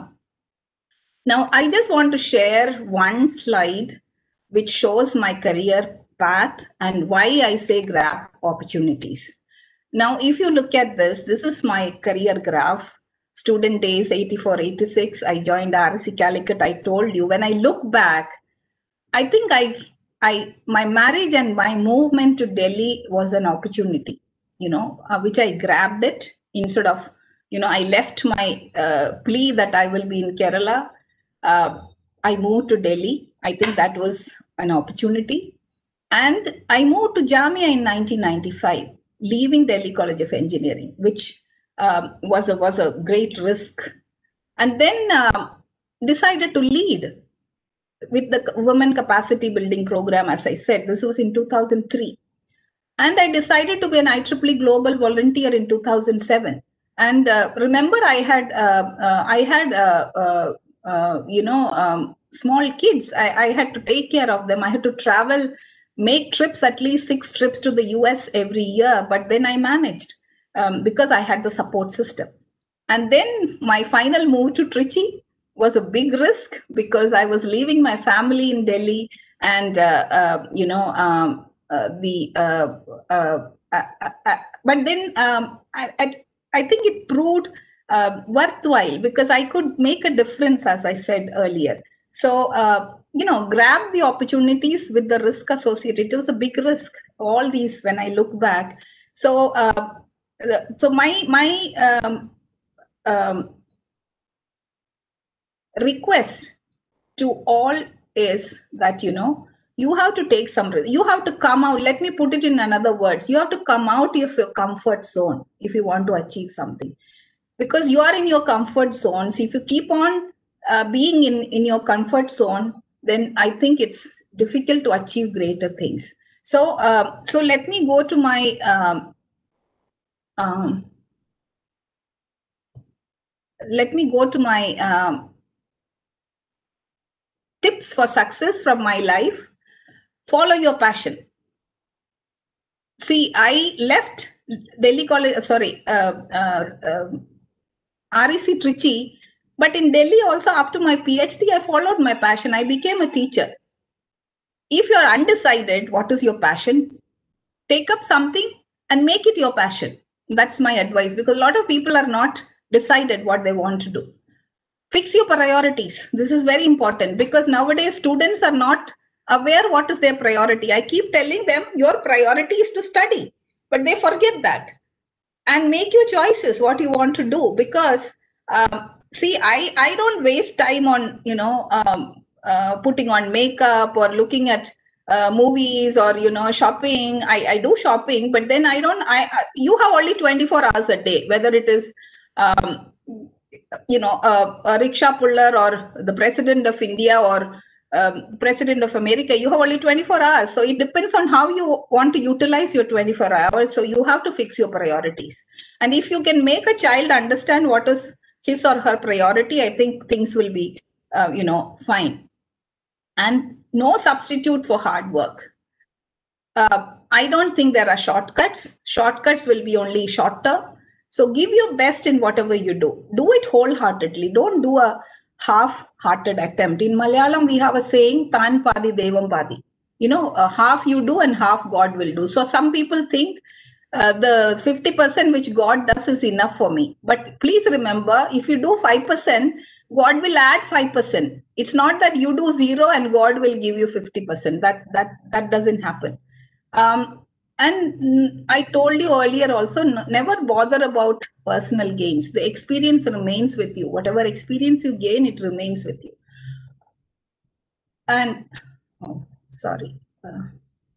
now, I just want to share one slide which shows my career path and why I say grab opportunities. Now, if you look at this, this is my career graph. Student days, eighty-four, eighty-six, I joined R S C Calicut. I told you, when I look back, I think I, I, my marriage and my movement to Delhi was an opportunity, you know, uh, which I grabbed it instead of, you know, I left my uh, plea that I will be in Kerala. Uh, I moved to Delhi. I think that was an opportunity. And I moved to Jamia in nineteen ninety-five, leaving Delhi College of Engineering, which um, was, a, was a great risk. And then uh, decided to lead with the Women Capacity Building Program, as I said. This was in two thousand three. And I decided to be an I triple E Global Volunteer in two thousand seven. And uh, remember, I had, uh, uh, I had uh, uh, uh, you know, um, small kids. I, I had to take care of them. I had to travel, make trips, at least six trips to the U S every year. But then I managed um, because I had the support system. And then my final move to Trichy was a big risk because I was leaving my family in Delhi, and uh, uh, you know um, uh, the. Uh, uh, uh, uh, but then um, I, I I think it proved uh, worthwhile because I could make a difference, as I said earlier. So uh, you know, grab the opportunities with the risk associated. It was a big risk. All these, when I look back, so uh, so my my. Um, um, request to all is that, you know, you have to take some risk. You have to come out. Let me put it in another words. You have to come out of your comfort zone if you want to achieve something, because you are in your comfort zones. If you keep on uh, being in, in your comfort zone, then I think it's difficult to achieve greater things. So, uh, so let me go to my, um, um, let me go to my, um, tips for success from my life. Follow your passion. See, I left Delhi College, sorry, uh, uh, uh, R E C Trichy, but in Delhi also after my PhD, I followed my passion. I became a teacher. If you're undecided, what is your passion? Take up something and make it your passion. That's my advice, because a lot of people are not decided what they want to do. Fix your priorities. This is very important because nowadays students are not aware what is their priority. I keep telling them your priority is to study, but they forget that. And make your choices what you want to do, because um, see, I, I don't waste time on, you know, um, uh, putting on makeup or looking at uh, movies or, you know, shopping. I, I do shopping, but then I don't, I, I you have only twenty-four hours a day, whether it is, um, you know, a, a rickshaw puller or the president of India or um, president of America. You have only twenty-four hours. So it depends on how you want to utilize your twenty-four hours. So you have to fix your priorities. And if you can make a child understand what is his or her priority, I think things will be, uh, you know, fine. And no substitute for hard work. Uh, I don't think there are shortcuts. Shortcuts will be only short term. So give your best in whatever you do. Do it wholeheartedly. Don't do a half-hearted attempt. In Malayalam, we have a saying, Tan Padi Devam Padi. You know, uh, half you do and half God will do. So some people think uh, the fifty percent which God does is enough for me. But please remember, if you do five percent, God will add five percent. It's not that you do zero and God will give you fifty percent. That, that, that doesn't happen. Um, and I told you earlier also, never bother about personal gains. The experience remains with you. Whatever experience you gain, it remains with you. And, oh, sorry. Uh,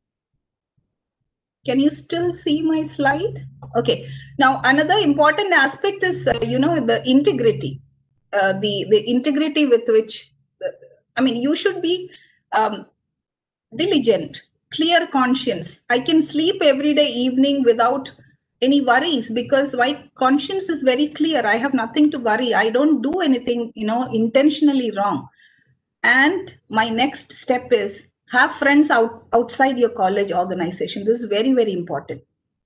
can you still see my slide? Okay. Now, another important aspect is, uh, you know, the integrity. Uh, the, the integrity with which, uh, I mean, you should be um, diligent, clear conscience. I can sleep every day evening without any worries because my conscience is very clear. I have nothing to worry. I don't do anything, you know, intentionally wrong. And my next step is have friends out, outside your college organization. This is very, very important.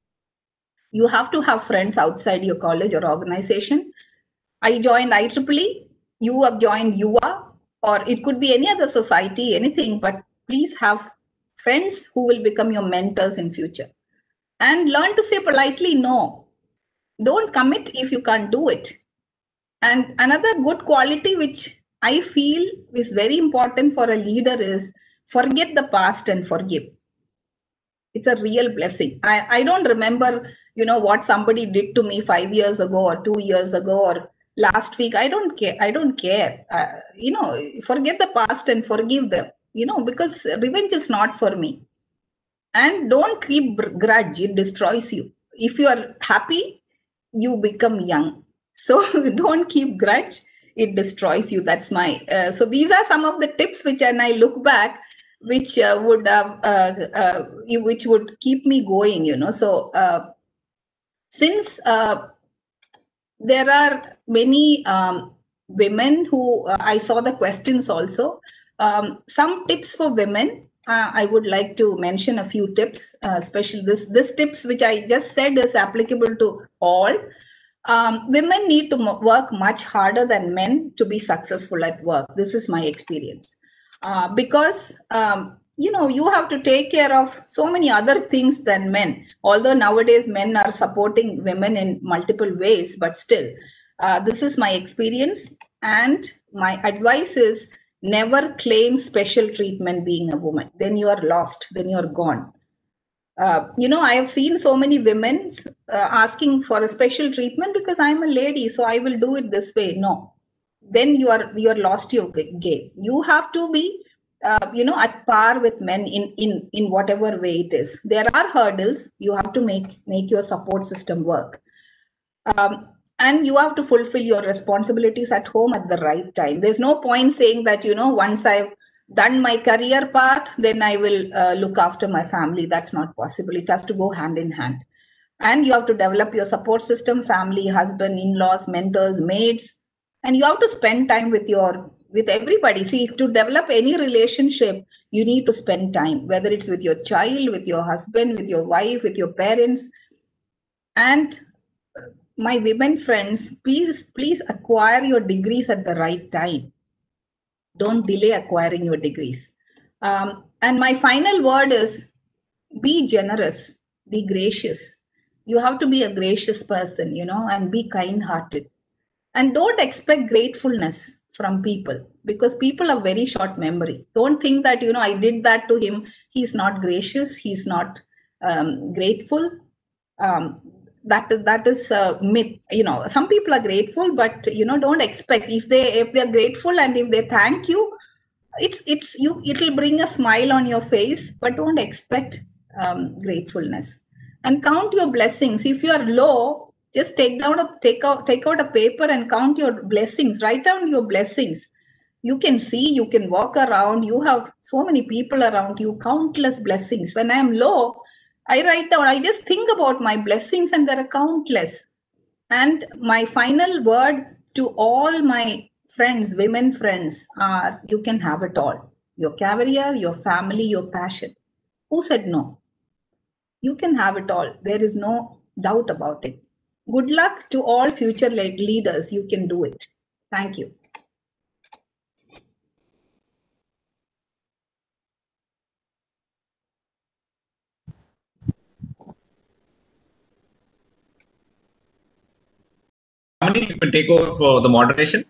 You have to have friends outside your college or organization. I joined I triple E, you have joined U A, or it could be any other society, anything, but please have friends who will become your mentors in future. And learn to say politely no. Don't commit if you can't do it. And another good quality which I feel is very important for a leader is forget the past and forgive. It's a real blessing. I, I don't remember, you know, what somebody did to me five years ago or two years ago or last week. I don't care. I don't care. Uh, you know, forget the past and forgive them, you know, because revenge is not for me. And don't keep grudge. It destroys you. If you are happy, you become young. So don't keep grudge. It destroys you. That's my, uh, so these are some of the tips which, when I look back, which uh, would have, uh, uh, which would keep me going, you know. So uh, since uh, there are many um, women who, uh, I saw the questions also, um, some tips for women. Uh, I would like to mention a few tips, uh, especially this, this tips which I just said is applicable to all. Um, women need to work much harder than men to be successful at work. This is my experience. Uh, because, um, you know, you have to take care of so many other things than men. Although nowadays men are supporting women in multiple ways, but still, uh, this is my experience. And my advice is never claim special treatment being a woman. Then you are lost, then you are gone. Uh, you know, I have seen so many women uh, asking for a special treatment because I'm a lady, so I will do it this way. No, then you are you are lost your game. You have to be, uh, you know, at par with men in in in whatever way it is. There are hurdles. You have to make make your support system work, um, and you have to fulfill your responsibilities at home at the right time. There's no point saying that, you know, once I've done my career path, then I will uh, look after my family. That's not possible. It has to go hand in hand. And you have to develop your support system, family, husband, in-laws, mentors, maids, and you have to spend time with your, with everybody. See, to develop any relationship, you need to spend time, whether it's with your child, with your husband, with your wife, with your parents. And my women friends, please, please acquire your degrees at the right time. Don't delay acquiring your degrees. Um, and my final word is be generous, be gracious. You have to be a gracious person, you know, and be kind-hearted. And don't expect gratefulness from people because people have very short memory. Don't think that, you know, I did that to him. He's not gracious. He's not um, grateful. Um, that is that is a myth. You know, some people are grateful, but, you know, don't expect if they if they're grateful and if they thank you, it's it's you it'll bring a smile on your face, but don't expect um, gratefulness. And count your blessings. If you are low, just take down a take out take out a paper and count your blessings. Write down your blessings. You can see, you can walk around. You have so many people around you. Countless blessings. When I am low, I write down, I just think about my blessings and there are countless. And my final word to all my friends, women friends, are you can have it all. Your career, your family, your passion. Who said no? You can have it all. There is no doubt about it. Good luck to all future leaders. You can do it. Thank you. Anil, you can take over for the moderation.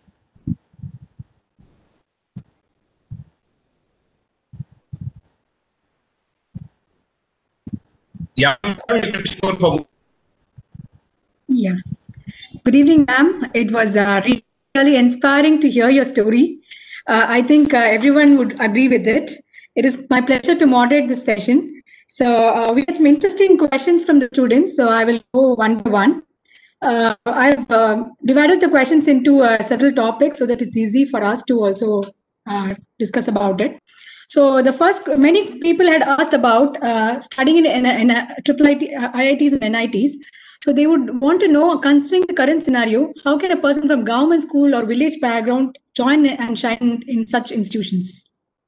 Yeah, you can take over for. Yeah. Good evening, ma'am. It was uh, really inspiring to hear your story. Uh, I think uh, everyone would agree with it. It is my pleasure to moderate this session. So uh, we had some interesting questions from the students. So I will go one by one. Uh, I've uh, divided the questions into uh, several topics so that it's easy for us to also uh, discuss about it. So the first, many people had asked about uh, studying in, in, in a triple I T, uh, I I Ts and N I Ts. So they would want to know, considering the current scenario, how can a person from government school or village background join and shine in such institutions?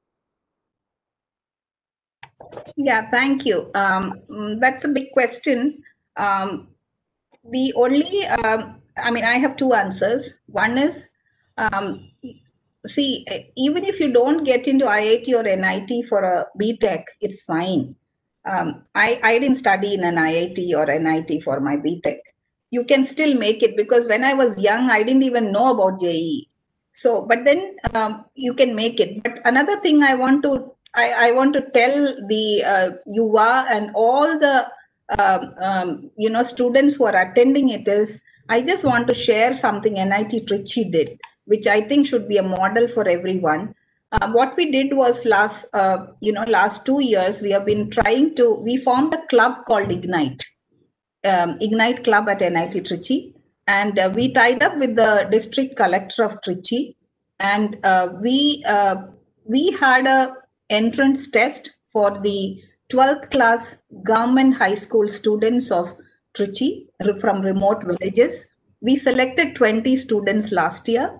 Yeah, thank you. Um, mm, that's a big question. Um, the only, um, I mean, I have two answers. One is, um, see, even if you don't get into I I T or N I T for a B Tech, it's fine. Um, I, I didn't study in an I I T or N I T for my B Tech. You can still make it, because when I was young, I didn't even know about J E E. So, but then um, you can make it. But another thing I want to, I, I want to tell the uh, Yuva and all the um, um, you know, students who are attending it is, I just want to share something N I T Trichy did, which I think should be a model for everyone. Uh, what we did was last, uh, you know, last two years, we have been trying to, we formed a club called Ignite, um, Ignite Club at N I T Trichy. And uh, we tied up with the district collector of Trichy. And uh, we, uh, we had a entrance test for the twelfth class government high school students of Trichy from remote villages. We selected twenty students last year,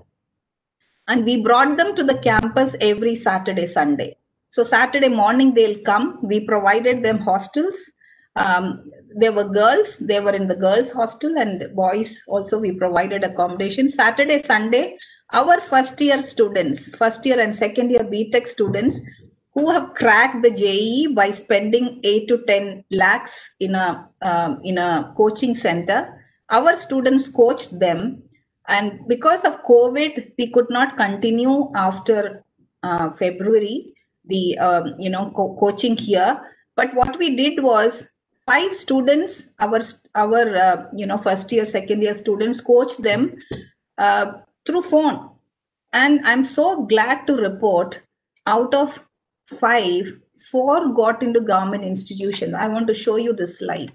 and we brought them to the campus every Saturday, Sunday. So Saturday morning they'll come. We provided them hostels. Um, there were girls, they were in the girls' hostel, and boys also we provided accommodation. Saturday, Sunday, our first year students, first year and second year B Tech students who have cracked the J E E by spending eight to ten lakhs in a, um, in a coaching center, our students coached them. And because of COVID, we could not continue after uh, February, the um, you know co coaching here. But what we did was, five students, our our uh, you know first year, second year students, coached them uh, through phone. And I'm so glad to report, out of five, four got into government institutions. I want to show you this slide.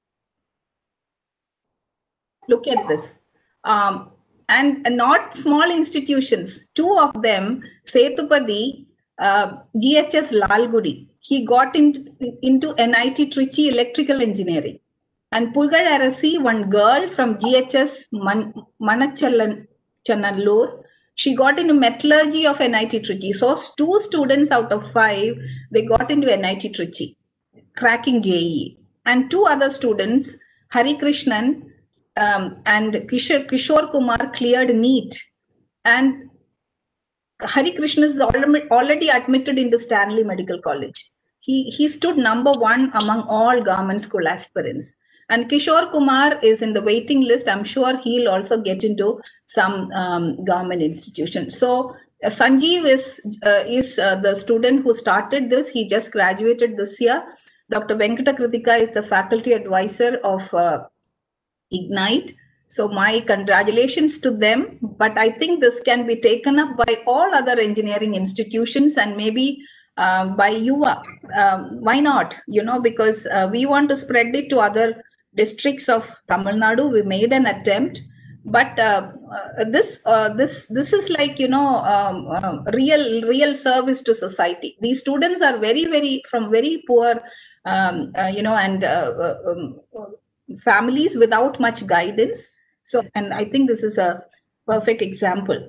Look at this. Um, and not small institutions. Two of them, Setupadi, uh, G H S Lalgudi, he got in, into N I T Trichy Electrical Engineering. And Pulgar Arasi, one girl from G H S Man, Manachallan Channallur, she got into metallurgy of N I T Trichy. So two students out of five, they got into N I T Trichy, cracking J E E. And two other students, Hari Krishnan, Um, and Kishore, Kishore Kumar cleared NEET, and Hari Krishna is already admitted into Stanley Medical College. He, he stood number one among all government school aspirants. And Kishore Kumar is in the waiting list. I'm sure he'll also get into some um, government institution. So uh, Sanjeev is, uh, is uh, the student who started this. He just graduated this year. Doctor Venkata Kritika is the faculty advisor of uh, Ignite. So my congratulations to them. But I think this can be taken up by all other engineering institutions, and maybe uh, by U A. Um, why not? You know, because uh, we want to spread it to other districts of Tamil Nadu. We made an attempt, but uh, uh, this uh, this this is like, you know, um, uh, real real service to society. These students are very very from very poor, um, uh, you know, and uh, um, families without much guidance. So, and I think this is a perfect example,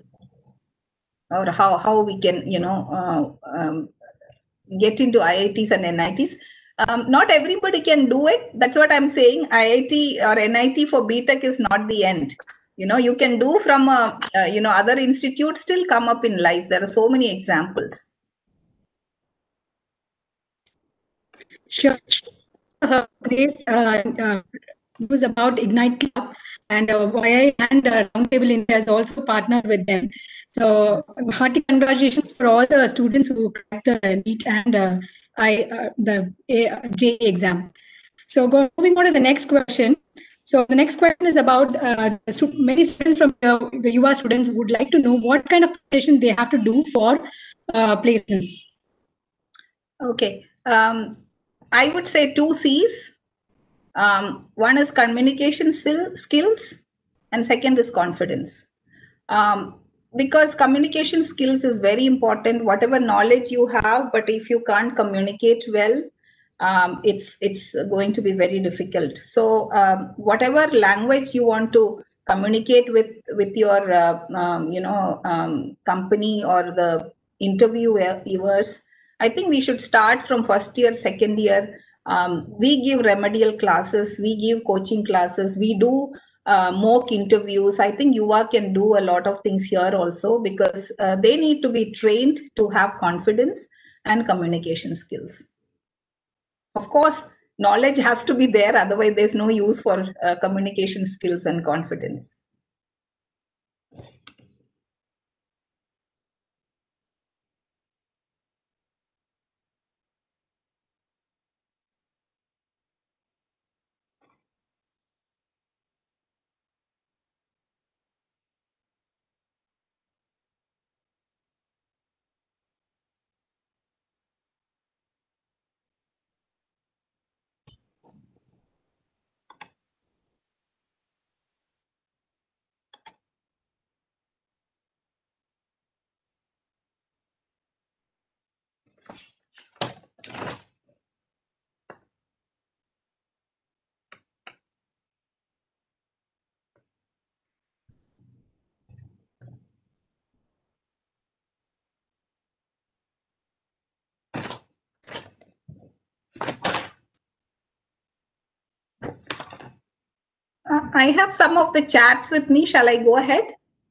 or how how we can, you know, uh, um, get into I I Ts and N I Ts. Um, not everybody can do it. That's what I'm saying. I I T or N I T for B Tech is not the end. You know, you can do from a, uh, you know, other institutes still come up in life. There are so many examples. Sure. Uh, great uh, uh, news about Ignite Club. and uh, Y I and uh, Roundtable India has also partnered with them. So hearty congratulations for all the students who cracked the NEET and uh, I uh, the uh, J E E exam. So go, moving on to the next question. So the next question is about uh, stu- many students from the, the U A students would like to know what kind of preparation they have to do for uh, placements. Okay. Um, I would say two C's. Um, one is communication skills, and second is confidence. Um, because communication skills is very important. Whatever knowledge you have, but if you can't communicate well, um, it's it's going to be very difficult. So um, whatever language you want to communicate with with your uh, um, you know um, company or the interviewers, I think we should start from first year, second year. Um, we give remedial classes, we give coaching classes, we do uh, mock interviews. I think U A can do a lot of things here also, because uh, they need to be trained to have confidence and communication skills. Of course, knowledge has to be there, otherwise there's no use for uh, communication skills and confidence. Uh, I have some of the chats with me. Shall I go ahead?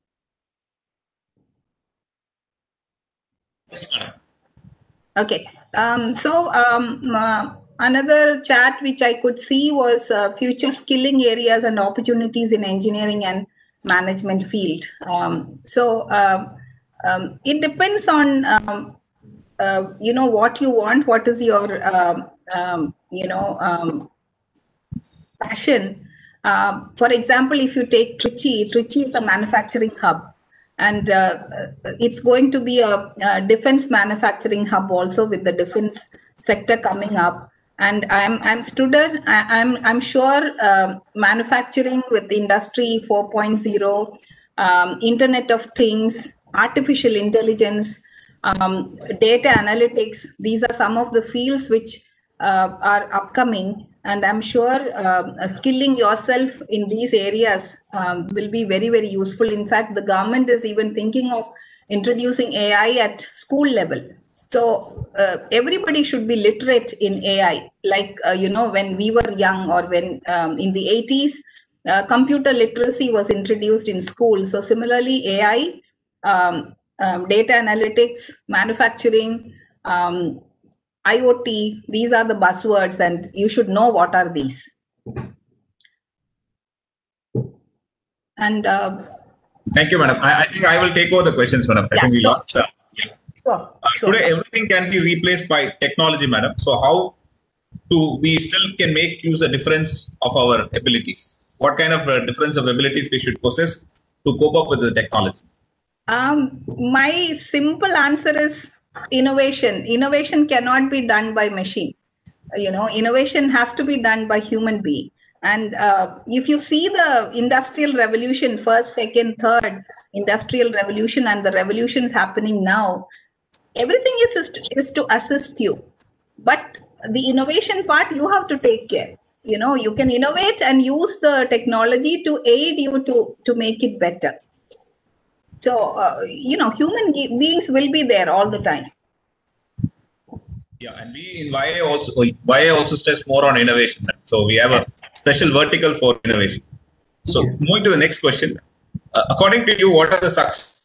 Yes, madam. Okay. Um, so um, uh, another chat which I could see was uh, future skilling areas and opportunities in engineering and management field. Um, so um, um, it depends on um, uh, you know what you want. What is your um, um, you know um, passion? Uh, for example, if you take Trichy, Trichy is a manufacturing hub. And uh, it's going to be a, a defense manufacturing hub also, with the defense sector coming up. And I'm I'm student. I, I'm I'm sure uh, manufacturing with Industry four point oh, um, Internet of Things, artificial intelligence, um, data analytics. These are some of the fields which uh, are upcoming. And I'm sure uh, skilling yourself in these areas um, will be very, very useful. In fact, the government is even thinking of introducing A I at school level. So uh, everybody should be literate in A I. Like, uh, you know, when we were young, or when um, in the eighties, uh, computer literacy was introduced in school. So similarly, A I, um, um, data analytics, manufacturing, um, I O T, these are the buzzwords, and you should know what are these. And uh, thank you, madam. I, I think I will take over the questions, madam. I yeah, think we sure, lost. Uh, yeah. sure, Uh, sure. Today, everything can be replaced by technology, madam. So, how do we still can make use a difference of our abilities? What kind of uh, difference of abilities we should possess to cope up with the technology? Um, my simple answer is innovation. Innovation cannot be done by machine. You know, innovation has to be done by human being. And uh, if you see the industrial revolution, first, second, third industrial revolution, and the revolutions happening now, everything is, is to assist you. But the innovation part, you have to take care. You know, you can innovate and use the technology to aid you to, to make it better. So, uh, you know, human beings will be there all the time. Yeah, and we in Y A also Y A also stress more on innovation. So we have a special vertical for innovation. So moving to the next question, uh, according to you, what are the success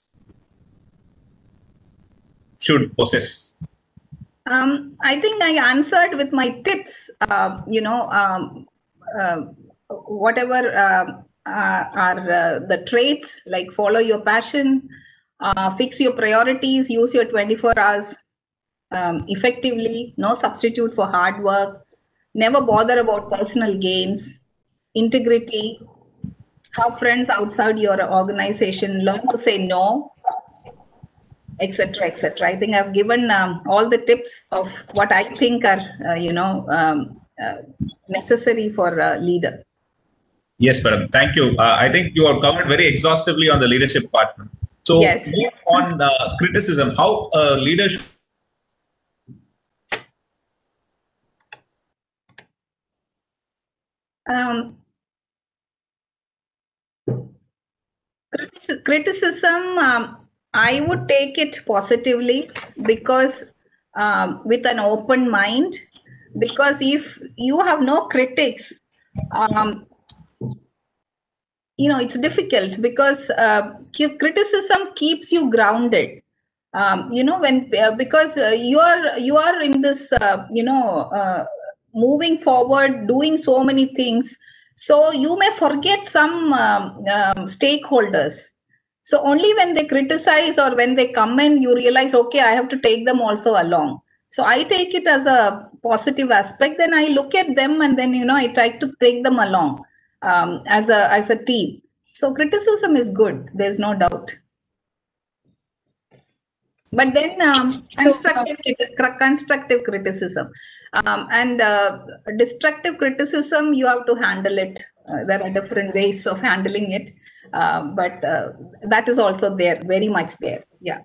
should possess? Um, I think I answered with my tips. Uh, you know, um, uh, whatever uh, uh, are uh, the traits like follow your passion, uh, fix your priorities, use your twenty-four hours um, effectively, no substitute for hard work, never bother about personal gains, integrity, have friends outside your organization, learn to say no, etc., etc. I think I've given um, all the tips of what I think are, uh, you know, um, uh, necessary for a leader. Yes, madam. Thank you. Uh, I think you have covered very exhaustively on the leadership part. So, Yes. on uh, criticism, how uh, leadership. Um, criticism, um, I would take it positively because um, with an open mind, because if you have no critics, um, you know, it's difficult because uh, criticism keeps you grounded. Um, you know, when uh, because uh, you are you are in this, uh, you know, uh, moving forward, doing so many things, so you may forget some um, um, stakeholders. So only when they criticize or when they come in, you realize, okay, I have to take them also along. So I take it as a positive aspect. Then I look at them and then, you know, I try to take them along um, as a as a team. So criticism is good. There's no doubt. But then um, constructive, constructive criticism um, and uh, destructive criticism, you have to handle it. Uh, there are different ways of handling it, uh, but uh, that is also there, very much there. Yeah.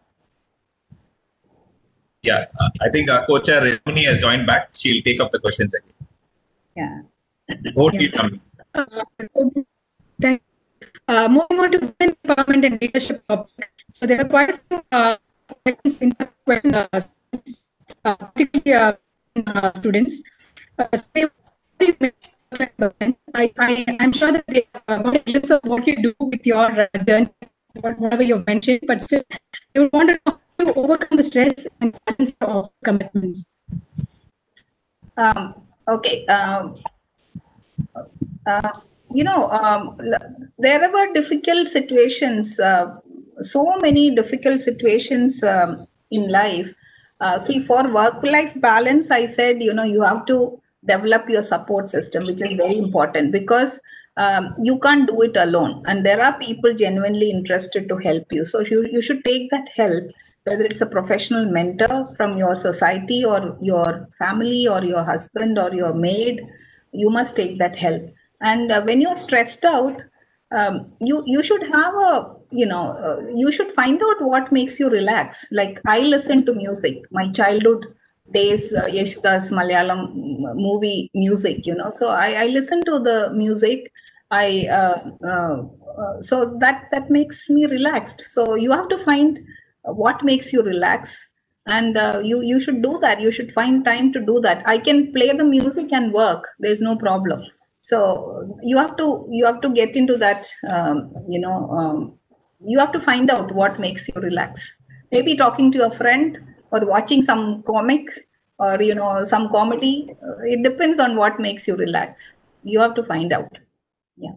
Yeah, uh, I think our coach Ramani has joined back. She'll take up the questions again. Yeah. Over to you, Ramani. Uh, so, thank uh, moving on to women empowerment and leadership topic. So there are quite a few uh, questions in the question, uh, uh, particularly uh, uh, students. Uh, say, I, I, I'm sure that they uh, got a glimpse of what you do with your uh, journey, whatever you've mentioned, but still, they would want to know how to overcome the stress and balance of commitments. Um, okay. Um, uh, you know, um, there were difficult situations, uh, so many difficult situations um, in life. Uh, see, for work-life balance, I said, you know, you have to develop your support system, which is very important because um, you can't do it alone. And there are people genuinely interested to help you. So you, you should take that help, whether it's a professional mentor from your society or your family or your husband or your maid, you must take that help. And uh, when you're stressed out, um, you you should have a you know uh, you should find out what makes you relax. Like I listen to music, my childhood days, uh, Yeshudas Malayalam movie music, you know. So I, I listen to the music. I uh, uh, uh, so that that makes me relaxed. So you have to find what makes you relax, and uh, you you should do that. You should find time to do that. I can play the music and work. There's no problem. So you have to you have to get into that. Um, you know, um, you have to find out what makes you relax. Maybe talking to a friend or watching some comic or you know some comedy. It depends on what makes you relax. You have to find out. Yeah.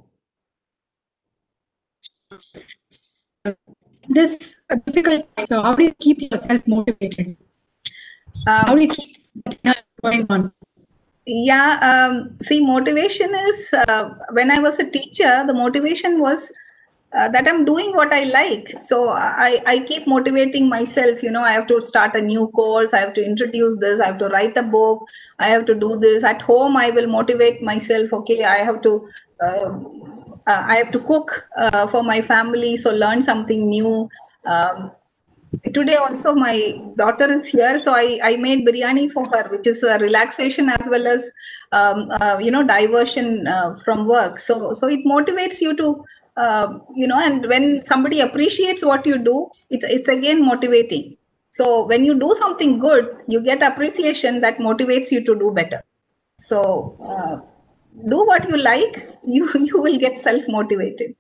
This a difficult time. So how do you keep yourself motivated? Um, how do you keep going on? Yeah, um, see, motivation is uh, when I was a teacher, the motivation was uh, that I'm doing what I like. So I, I keep motivating myself. You know, I have to start a new course. I have to introduce this. I have to write a book. I have to do this. At home, I will motivate myself. Okay, I have to. Uh, uh, I have to cook uh, for my family. So learn something new. Um, Today also my daughter is here, so I, I made biryani for her, which is a relaxation as well as um, uh, you know diversion uh, from work. So so it motivates you to uh, you know, and when somebody appreciates what you do, it's it's again motivating. So when you do something good, you get appreciation that motivates you to do better. So uh, do what you like, you you will get self motivated.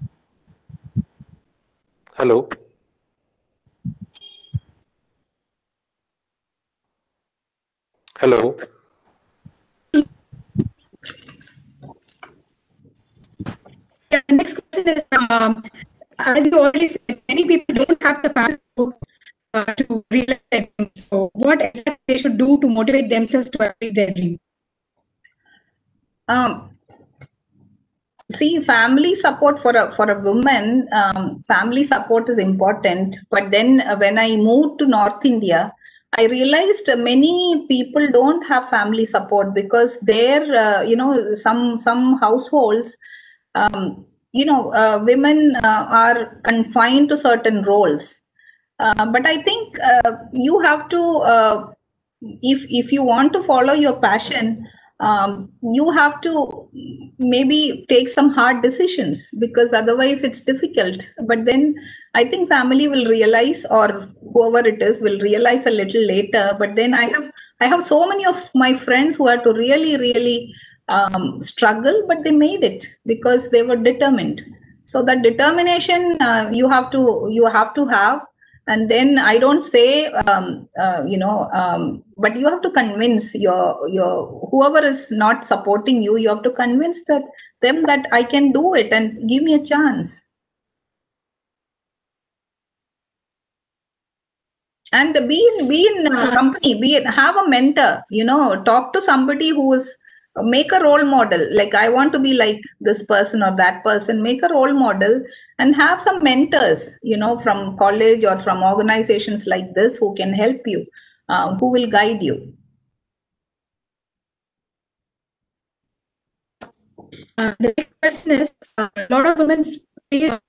Hello. Hello. Yeah, the next question is, um, as you already said, many people don't have the family support uh, to realize their dreams. So, what exactly they should do to motivate themselves to achieve their dream? Um, see, family support for a for a woman, um, family support is important. But then uh, when I moved to North India, I realized uh, many people don't have family support because there, uh, you know, some some households, um, you know, uh, women uh, are confined to certain roles. Uh, but I think uh, you have to, uh, if if you want to follow your passion, um, you have to maybe take some hard decisions, because otherwise it's difficult. But then I think family will realize, or whoever it is will realize a little later. But then I have I have so many of my friends who had to really really um, struggle, but they made it because they were determined. So that determination uh, you have to you have to have. And then I don't say, um, uh, you know, um, but you have to convince your your whoever is not supporting you. You have to convince that them that I can do it and give me a chance. And be in be in uh, company, be in, have a mentor. You know, talk to somebody who is, make a role model. Like, I want to be like this person or that person. Make a role model and have some mentors, you know, from college or from organizations like this who can help you, uh, who will guide you. Uh, the next question is, uh, a lot of women feel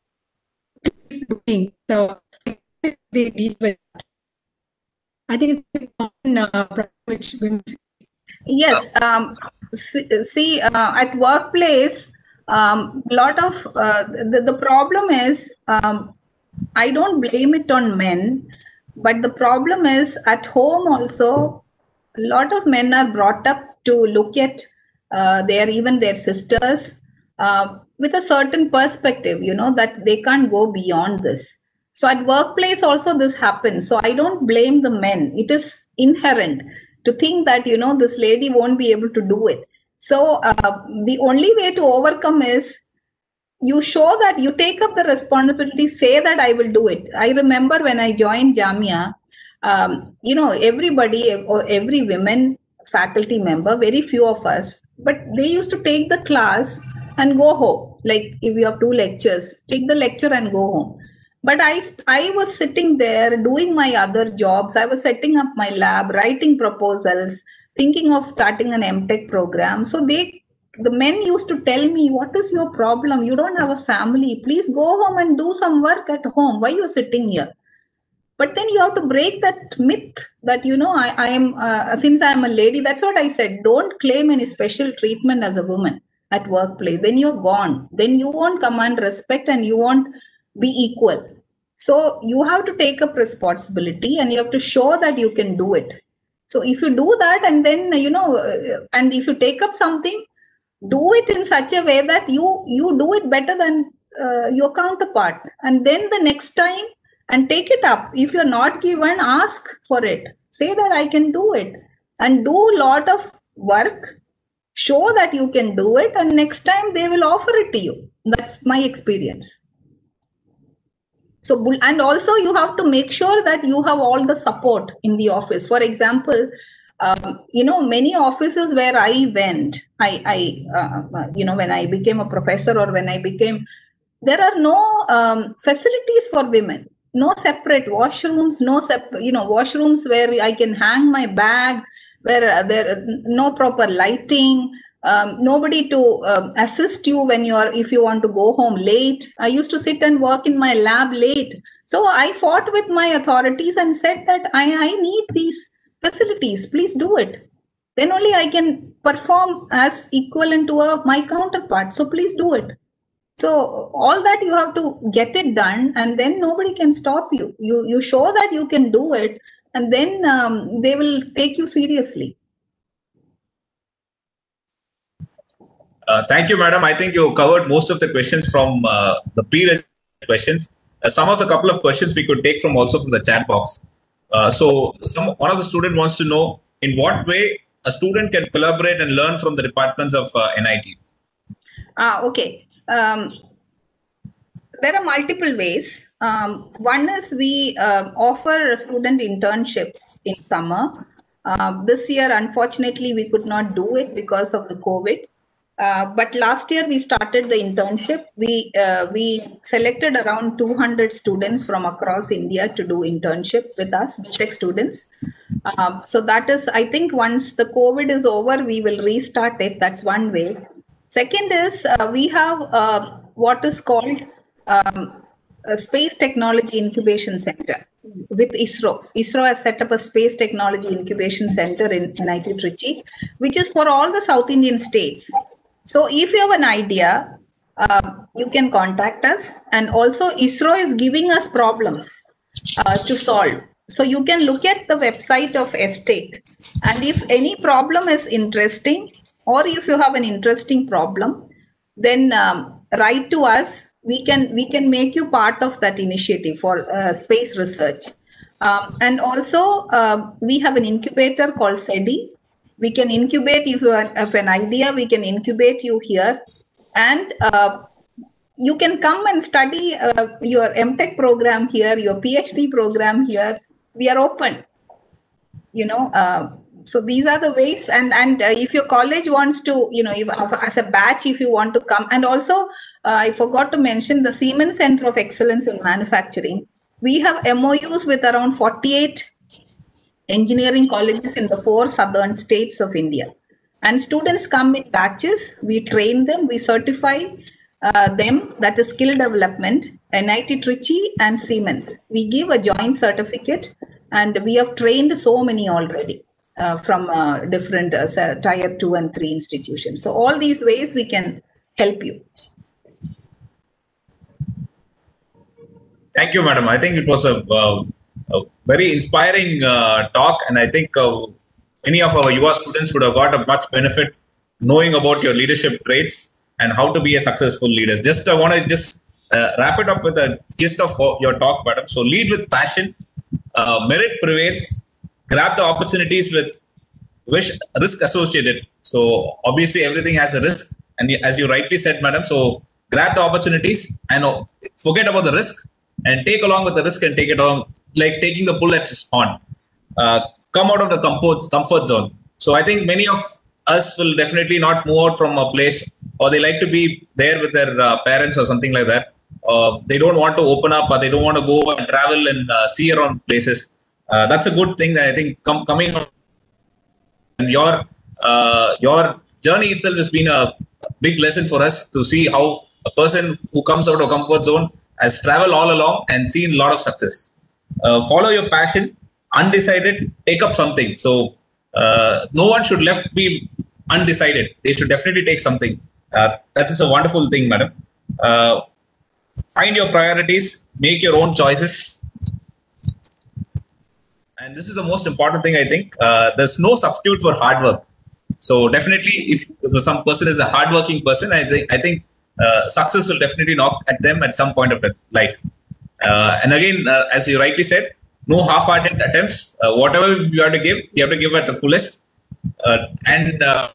doing, so they deal with that. I think it's a common uh, problem which women face. Yes. Um, see, see uh, at workplace, um, lot of uh, the, the problem is, um, I don't blame it on men, but the problem is at home also, a lot of men are brought up to look at uh, their even their sisters uh, with a certain perspective, you know, that they can't go beyond this. So at workplace also this happens. So I don't blame the men. It is inherent to think that, you know, this lady won't be able to do it. So uh, the only way to overcome is you show that you take up the responsibility, say that I will do it. I remember when I joined Jamia, um, you know, everybody or every women faculty member, very few of us, but they used to take the class and go home. Like, if you have two lectures, take the lecture and go home. But I, I was sitting there doing my other jobs. I was setting up my lab, writing proposals, thinking of starting an M Tech program. So they, the men used to tell me, what is your problem? You don't have a family. Please go home and do some work at home. Why are you sitting here? But then you have to break that myth that, you know, I, I am, uh, since I am a lady, that's what I said. Don't claim any special treatment as a woman at workplace. Then you're gone. Then you won't command respect and you won't be equal. So you have to take up responsibility and you have to show that you can do it. So if you do that, and then, you know, and if you take up something, do it in such a way that you you do it better than uh, your counterpart. And then the next time, and take it up. If you're not given, ask for it. Say that I can do it. And do a lot of work. Show that you can do it. And next time they will offer it to you. That's my experience. So, and also you have to make sure that you have all the support in the office. For example, um, you know, many offices where I went, I, I uh, you know, when I became a professor or when I became, there are no um, facilities for women. No separate washrooms, no separate, you know, washrooms where I can hang my bag, where uh, there no proper lighting, um, nobody to um, assist you when you are, if you want to go home late. I used to sit and work in my lab late. So I fought with my authorities and said that I, I need these facilities, please do it. Then only I can perform as equivalent to a, my counterpart. So please do it. So all that you have to get it done, and then nobody can stop you. You you show that you can do it, and then um, they will take you seriously. Uh, thank you, madam. I think you covered most of the questions from uh, the previous questions. Uh, some of the couple of questions we could take from also from the chat box. Uh, so some one of the student wants to know in what way a student can collaborate and learn from the departments of uh, N I T? Ah, okay. Um, there are multiple ways. Um, one is we uh, offer student internships in summer. Uh, this year, unfortunately, we could not do it because of the COVID. Uh, but last year we started the internship. We uh, we selected around two hundred students from across India to do internship with us, B Tech students. Um, so that is, I think, once the COVID is over, we will restart it. That's one way. Second is uh, we have uh, what is called um, a Space Technology Incubation Center with ISRO. ISRO has set up a Space Technology Incubation Center in N I T Trichy, which is for all the South Indian states. So if you have an idea, uh, you can contact us. And also ISRO is giving us problems uh, to solve. So you can look at the website of S T E C. And if any problem is interesting, or if you have an interesting problem, then um, write to us. We can, we can make you part of that initiative for uh, space research. Um, and also uh, we have an incubator called SEDI. We can incubate if you have an idea, we can incubate you here. And uh, you can come and study uh, your M Tech program here, your PhD program here. We are open, you know. Uh, so these are the ways. And, and uh, if your college wants to, you know, if, as a batch, if you want to come. And also, uh, I forgot to mention the Siemens Center of Excellence in Manufacturing. We have M O Us with around forty-eight engineering colleges in the four southern states of India. And students come in batches, we train them, we certify uh, them, that is skill development, N I T Trichy and Siemens. We give a joint certificate and we have trained so many already uh, from uh, different uh, tier two and three institutions. So all these ways we can help you. Thank you, madam. I think it was a uh, a very inspiring uh, talk, and I think uh, many of our U A students would have got a much benefit knowing about your leadership traits and how to be a successful leader. Just I want to just uh, wrap it up with a gist of your talk, madam. So lead with passion, uh, merit prevails, grab the opportunities with wish risk associated. So obviously everything has a risk, and as you rightly said, madam. So grab the opportunities and uh, forget about the risks and take along with the risk and take it along. Like taking the bullets on, uh, come out of the comfort, comfort zone. So I think many of us will definitely not move out from a place, or they like to be there with their uh, parents or something like that. Uh, they don't want to open up, or they don't want to go and travel and uh, see around places. Uh, that's a good thing. I think com coming on your uh, your journey itself has been a big lesson for us to see how a person who comes out of comfort zone has traveled all along and seen a lot of success. Uh, follow your passion, undecided, take up something. So uh, no one should left be undecided. They should definitely take something. Uh, that is a wonderful thing, madam. Uh, find your priorities, make your own choices. And this is the most important thing, I think. Uh, there's no substitute for hard work. So definitely, if some person is a hardworking person, I think I think uh, success will definitely knock at them at some point of life. Uh, and again, uh, as you rightly said, no half-hearted attempts. Uh, whatever you have to give, you have to give at the fullest. Uh, and uh,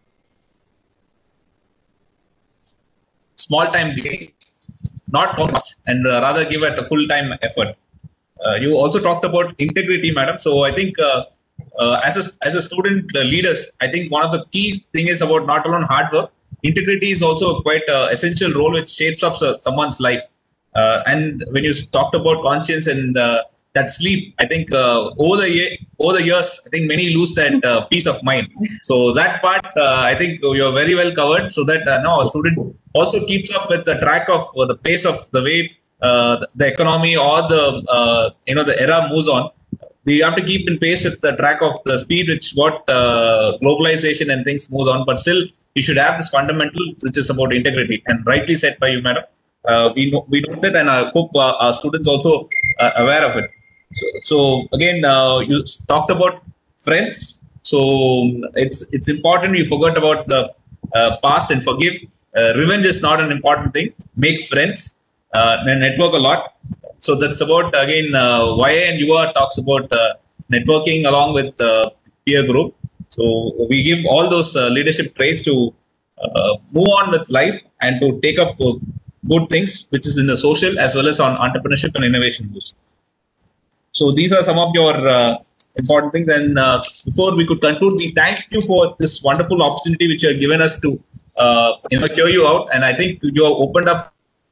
small-time gains, not much, and uh, rather give at the full-time effort. Uh, you also talked about integrity, madam. So I think uh, uh, as a as a student uh, leaders, I think one of the key thing is about not alone hard work. Integrity is also quite uh, essential role which shapes up uh, someone's life. Uh, and when you talked about conscience and uh, that sleep, I think uh, over the year, over the years, I think many lose that uh, peace of mind. So that part, uh, I think you're very well covered. So that uh, now a student also keeps up with the track of uh, the pace of the way uh, the economy or the uh, you know the era moves on. We have to keep in pace with the track of the speed which what uh, globalization and things moves on. But still, you should have this fundamental, which is about integrity, and rightly said by you, madam. Uh, we know we know that, and I hope uh, our students also are aware of it. So, so again, uh, you talked about friends. So it's it's important. You forgot about the uh, past and forgive. Uh, revenge is not an important thing. Make friends uh, and network a lot. So that's about again uh, Y A and U A talks about uh, networking along with uh, peer group. So we give all those uh, leadership traits to uh, move on with life and to take up uh, good things, which is in the social as well as on entrepreneurship and innovation use. So these are some of your uh, important things. And uh, before we could conclude, we thank you for this wonderful opportunity which you have given us to uh, you know hear you out. And I think you have opened up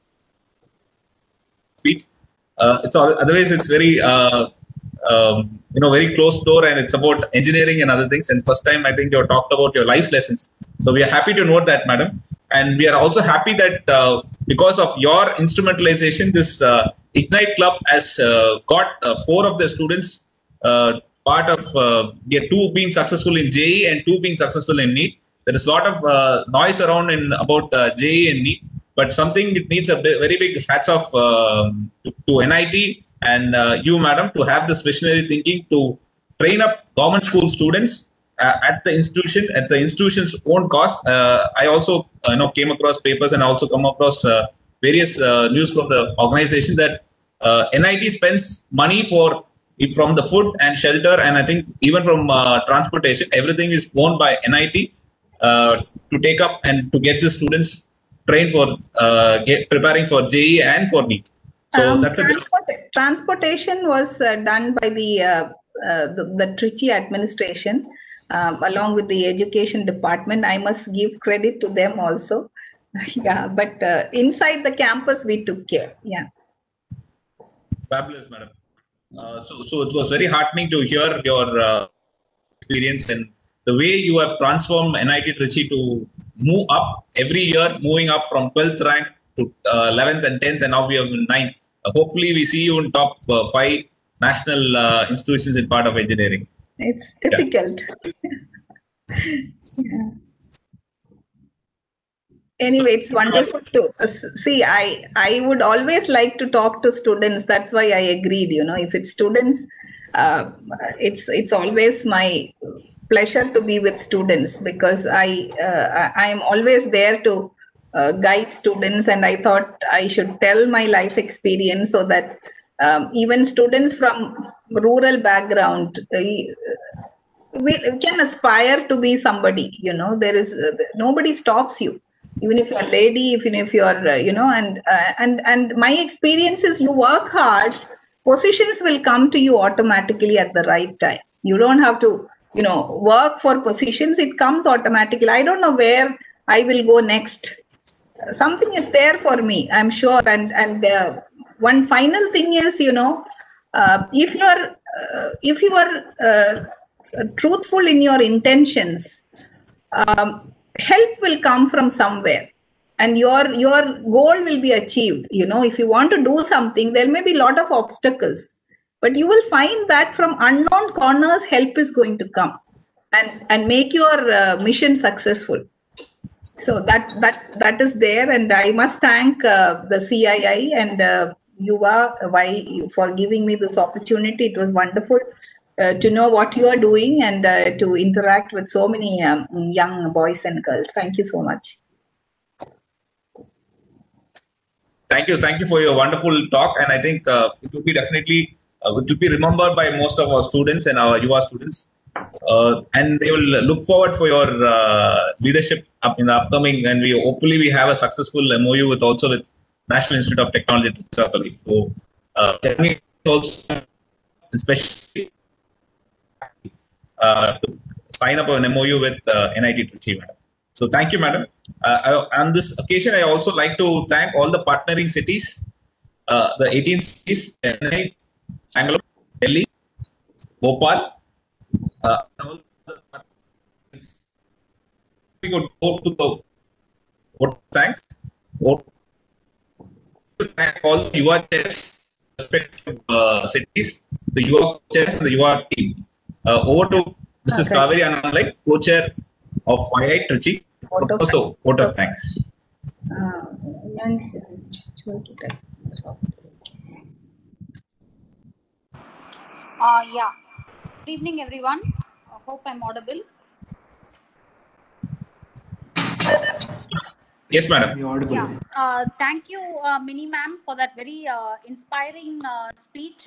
speech. Uh, it's all, otherwise it's very uh, um, you know very closed door, and it's about engineering and other things. And first time I think you have talked about your life lessons. So we are happy to note that, madam. And we are also happy that uh, because of your instrumentalization, this uh, Ignite Club has uh, got uh, four of the students uh, part of uh, yeah, two being successful in J E E and two being successful in NEET. There is a lot of uh, noise around in about uh, J E E and NEET, but something it needs a very big hats off uh, to, to N I T and uh, you, madam, to have this visionary thinking to train up government school students uh, at the institution, at the institution's own cost. Uh, I also uh, you know came across papers and also come across uh, various uh, news from the organization that uh, N I T spends money for from the food and shelter, and I think even from uh, transportation, everything is owned by N I T uh, to take up and to get the students trained for uh, get preparing for J E E and for NEET. So um, that's a transport, transportation was uh, done by the, uh, uh, the the Trichy administration um, along with the education department. I must give credit to them also. Yeah, but uh, inside the campus we took care. Yeah. Fabulous, madam. Uh, so so it was very heartening to hear your uh, experience and the way you have transformed N I T Trichy to move up every year, moving up from twelfth rank to uh, eleventh and tenth, and now we have ninth. Uh, hopefully, we see you in top uh, five national uh, institutions in part of engineering. It's difficult. Yeah. Yeah. Anyway, it's wonderful to uh, see. I I would always like to talk to students. That's why I agreed. You know, if it's students, uh, it's it's always my pleasure to be with students, because I uh, I am always there to uh, guide students, and I thought I should tell my life experience so that um, even students from rural background uh, we can aspire to be somebody. You know, there is uh, nobody stops you, even if you're a lady, even if you're uh, you know, and uh, and and my experience is you work hard, positions will come to you automatically at the right time. You don't have to, you know, work for positions. It comes automatically. I don't know where I will go next. Something is there for me, I'm sure. And and uh, one final thing is, you know, uh, if you're uh, if you are uh, truthful in your intentions, um, help will come from somewhere, and your your goal will be achieved. You know, if you want to do something, there may be a lot of obstacles, but you will find that from unknown corners, help is going to come and, and make your uh, mission successful. So that that that is there, and I must thank uh, the C I I and uh, Yuva why for giving me this opportunity. It was wonderful uh, to know what you are doing and uh, to interact with so many um, young boys and girls. Thank you so much. Thank you, thank you for your wonderful talk, and I think uh, it will be definitely. Uh, to be remembered by most of our students and our Yuva students, uh, and they will look forward for your uh, leadership up in the upcoming. And we hopefully we have a successful M O U with also with National Institute of Technology. So, uh, also especially uh, to sign up an M O U with uh, N I T Trichy, madam. So thank you, madam. Uh, I, on this occasion, I also like to thank all the partnering cities, uh, the eighteen cities, Chennai, Bangalore, Delhi, Bhopal. Uh, we could go to the vote thanks. Vote to thank all the Yuva chairs, respective uh, cities, the Yuva chairs, and the Yuva team. Uh, over to Missus Okay. Kaveri Annammalai, co-chair of Y I Trichy. Also, vote of thanks. Uh, Uh, yeah. Good evening, everyone. I hope I'm audible. Yes, madam. You're audible. Yeah. Uh, thank you, uh, Mini ma'am, for that very uh, inspiring uh, speech. Uh,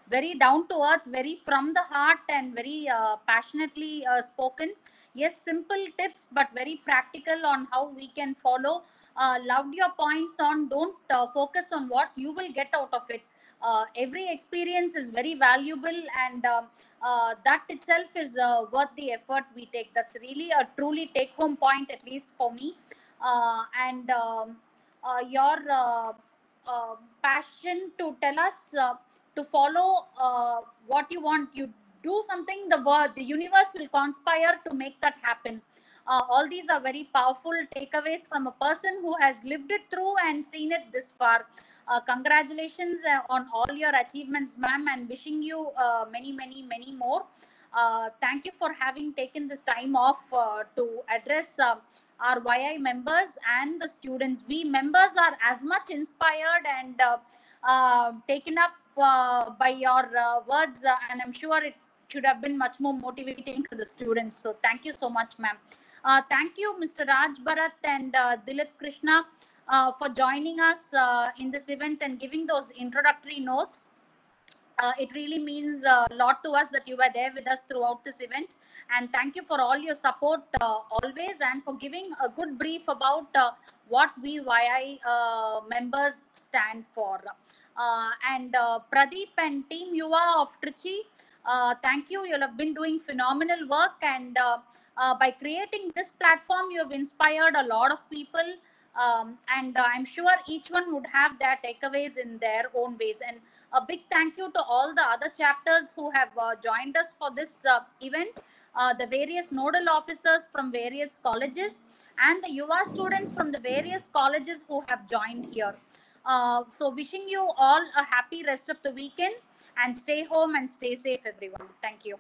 very down to earth, very from the heart, and very uh, passionately uh, spoken. Yes, simple tips, but very practical on how we can follow. Uh, loved your points on don't uh, focus on what you will get out of it. Uh, every experience is very valuable, and um, uh, that itself is uh, worth the effort we take. That's really a truly take home point, at least for me. Uh, and um, uh, your uh, uh, passion to tell us uh, to follow uh, what you want. You do something, the world, the universe will conspire to make that happen. Uh, all these are very powerful takeaways from a person who has lived it through and seen it this far. Uh, congratulations uh, on all your achievements, ma'am, and wishing you uh, many, many, many more. Uh, thank you for having taken this time off uh, to address uh, our Y I members and the students. We members are as much inspired and uh, uh, taken up uh, by your uh, words, uh, and I'm sure it should have been much more motivating to the students. So thank you so much, ma'am. Uh, thank you, Mister Raj Bharat and uh, Dilip Krishna, uh, for joining us uh, in this event and giving those introductory notes. Uh, it really means a lot to us that you were there with us throughout this event, and thank you for all your support uh, always, and for giving a good brief about uh, what we Y I uh, members stand for. Uh, and uh, Pradeep and Team Yuva of Trichy, uh, thank you. You have been doing phenomenal work, and uh, uh, by creating this platform, you have inspired a lot of people. Um, and uh, I'm sure each one would have their takeaways in their own ways. And a big thank you to all the other chapters who have uh, joined us for this uh, event, uh, the various nodal officers from various colleges, and the Yuva students from the various colleges who have joined here. Uh, so wishing you all a happy rest of the weekend, and stay home and stay safe, everyone. Thank you.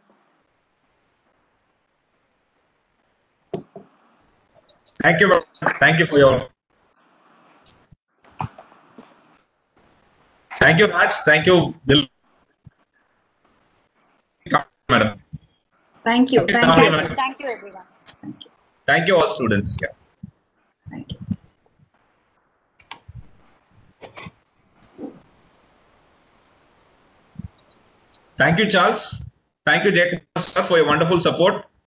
Thank you. Thank you for your. Thank you, Raj. Thank you, Dil. Madam. Thank you. Thank you. Thank you, thank you everyone. Thank you. Thank you, all students. Yeah. Thank you. Thank you, Charles. Thank you, Jay, for your wonderful support.